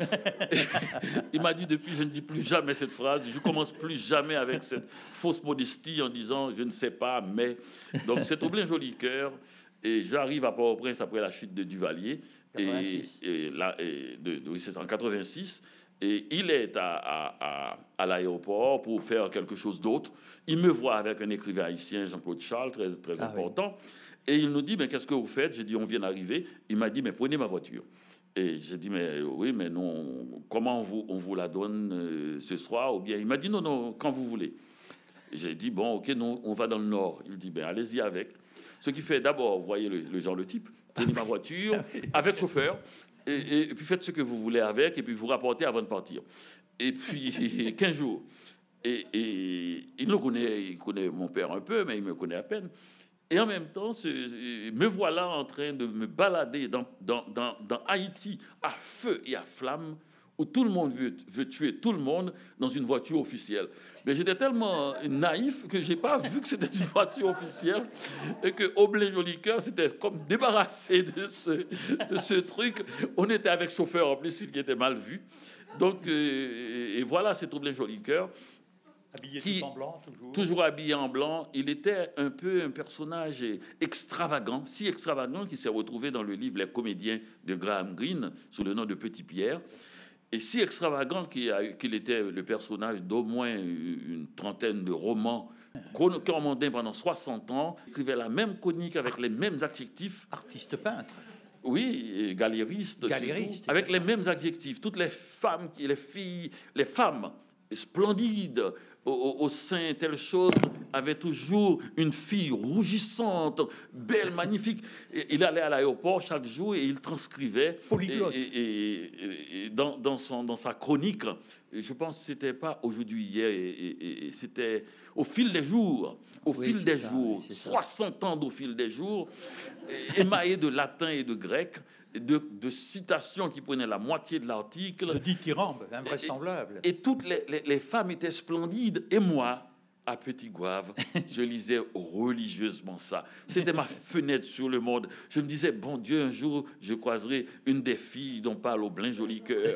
Il m'a dit depuis, je ne dis plus jamais cette phrase, je commence plus jamais avec cette fausse modestie en disant je ne sais pas, mais. Donc, c'est Aubin Jolicoeur. Et j'arrive à Port-au-Prince après la chute de Duvalier. Et, et là, et de, de, oui, c'est en quatre-vingt-six. Et il est à, à, à, à l'aéroport pour faire quelque chose d'autre. Il me voit avec un écrivain haïtien, Jean-Claude Charles, très, très ah, important. Oui. Et il nous dit, mais qu'est-ce que vous faites? J'ai dit, on vient d'arriver. Il m'a dit, mais prenez ma voiture. Et j'ai dit, mais oui, mais non, comment on vous, on vous la donne euh, ce soir? Ou bien, il m'a dit, non, non, quand vous voulez. J'ai dit, bon, ok, non, on va dans le nord. Il dit, ben allez-y avec. Ce qui fait d'abord, vous voyez le, le genre, le type, prenez ma voiture avec chauffeur, et, et, et puis faites ce que vous voulez avec, et puis vous rapportez avant de partir. Et puis, quinze jours. Et, et il le connaît, il connaît mon père un peu, mais il me connaît à peine. Et en même temps, ce, me voilà en train de me balader dans, dans, dans, dans Haïti à feu et à flamme, où tout le monde veut, veut tuer tout le monde dans une voiture officielle. Mais j'étais tellement naïf que je n'ai pas vu que c'était une voiture officielle et que Oblin Jolicoeur s'était comme débarrassé de ce, de ce truc. On était avec chauffeur en plus, ce qui était mal vu. Donc, euh, et voilà, c'est Oblin Jolicoeur. Habillé qui, tout en blanc, toujours. Toujours habillé en blanc. Il était un peu un personnage extravagant, si extravagant qu'il s'est retrouvé dans le livre Les comédiens de Graham Greene, sous le nom de Petit Pierre. Et si extravagant qu'il, a, qu'il était le personnage d'au moins une trentaine de romans chroniqueurs mondains pendant soixante ans, il écrivait la même chronique avec les mêmes adjectifs. Artiste peintre. Oui, et galériste, galériste surtout, avec les mêmes adjectifs. Toutes les femmes, les filles, les femmes splendides, au, au, au sein, telle chose, avait toujours une fille rougissante, belle, magnifique. Et il allait à l'aéroport chaque jour et il transcrivait. Polyglotte. Et, et, et, et dans, dans, son, dans sa chronique, je pense que c'était pas aujourd'hui, hier, et, et, et c'était au fil des jours, au oui, fil des ça, jours, oui, soixante ans au fil des jours, émaillé de latin et de grec, de, de citations qui prenaient la moitié de l'article. De dithyrambe, invraisemblable. Et, et toutes les, les, les femmes étaient splendides. Et moi, à Petit Goave, je lisais religieusement ça. C'était ma fenêtre sur le monde. Je me disais, bon Dieu, un jour, je croiserai une des filles dont parle Oblin Jolicoeur.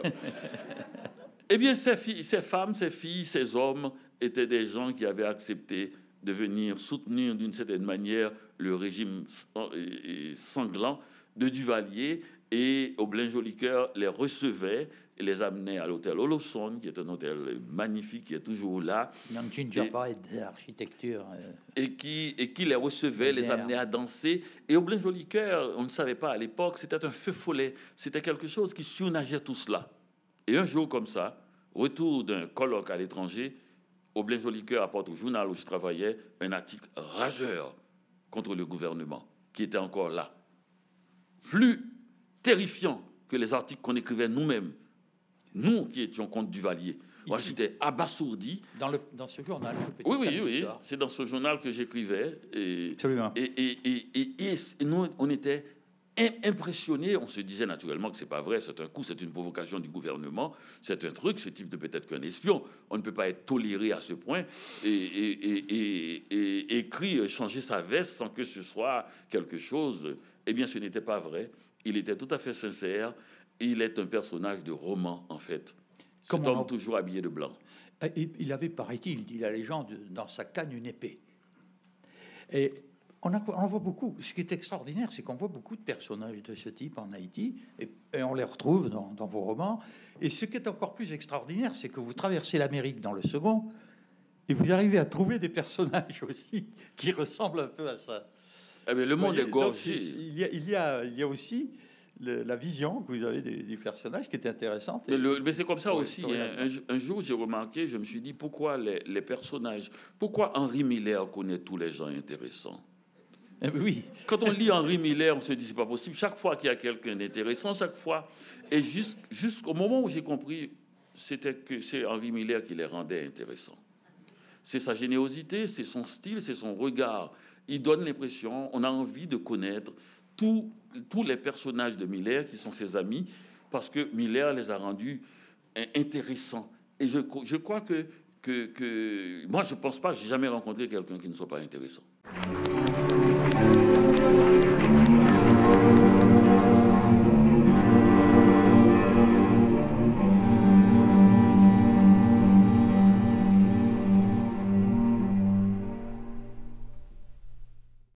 Eh bien, ces, filles, ces femmes, ces filles, ces hommes étaient des gens qui avaient accepté de venir soutenir d'une certaine manière le régime sanglant de Duvalier, et Oblin Jolicoeur les recevait et les amenait à l'hôtel Olofsson, qui est un hôtel magnifique, qui est toujours là. Un gingerbread d'architecture. Euh, et, qui, et qui les recevait, les amenait à danser. Et Oblin Jolicoeur, on ne savait pas à l'époque, c'était un feu follet. C'était quelque chose qui surnageait tout cela. Et un jour comme ça, retour d'un colloque à l'étranger, Oblin Jolicoeur apporte au journal où je travaillais un article rageur contre le gouvernement, qui était encore là. Plus terrifiant que les articles qu'on écrivait nous-mêmes, nous qui étions contre Duvalier. Moi, j'étais abasourdi. Dans, le, dans ce journal, le petit oui, oui, oui, c'est dans ce journal que j'écrivais. Et, Absolument. Et, et, et, et, et, et nous, on était impressionnés. On se disait naturellement que c'est pas vrai, c'est un coup, c'est une provocation du gouvernement, c'est un truc, ce type de peut-être qu'un espion. On ne peut pas être toléré à ce point et, et, et, et, et écrit, changer sa veste sans que ce soit quelque chose. Eh bien, ce n'était pas vrai. Il était tout à fait sincère. Il est un personnage de roman, en fait. Cet homme toujours habillé de blanc. Il avait, paraît-il, dit la légende, dans sa canne une épée. Et on, a, on en voit beaucoup. Ce qui est extraordinaire, c'est qu'on voit beaucoup de personnages de ce type en Haïti, et, et on les retrouve dans, dans vos romans. Et ce qui est encore plus extraordinaire, c'est que vous traversez l'Amérique dans le second, et vous arrivez à trouver des personnages aussi qui ressemblent un peu à ça. Eh bien, le monde est gorgé. Il y a, il y a, il y a aussi le, la vision que vous avez du, du personnage qui était intéressante. Mais, le, mais c'est comme ça ouais, aussi. Hein. Un, un jour, j'ai remarqué, je me suis dit, pourquoi les, les personnages, pourquoi Henri Miller connaît tous les gens intéressants? Eh oui. Quand on lit Henri Miller, on se dit, c'est pas possible. Chaque fois qu'il y a quelqu'un d'intéressant, chaque fois. Et jusqu'au moment où j'ai compris, c'était que c'est Henri Miller qui les rendait intéressants. C'est sa générosité, c'est son style, c'est son regard. Il donne l'impression, on a envie de connaître tous, tous les personnages de Miller qui sont ses amis, parce que Miller les a rendus intéressants. Et je, je crois que, que, que... Moi, je ne pense pas que j'ai jamais rencontré quelqu'un qui ne soit pas intéressant.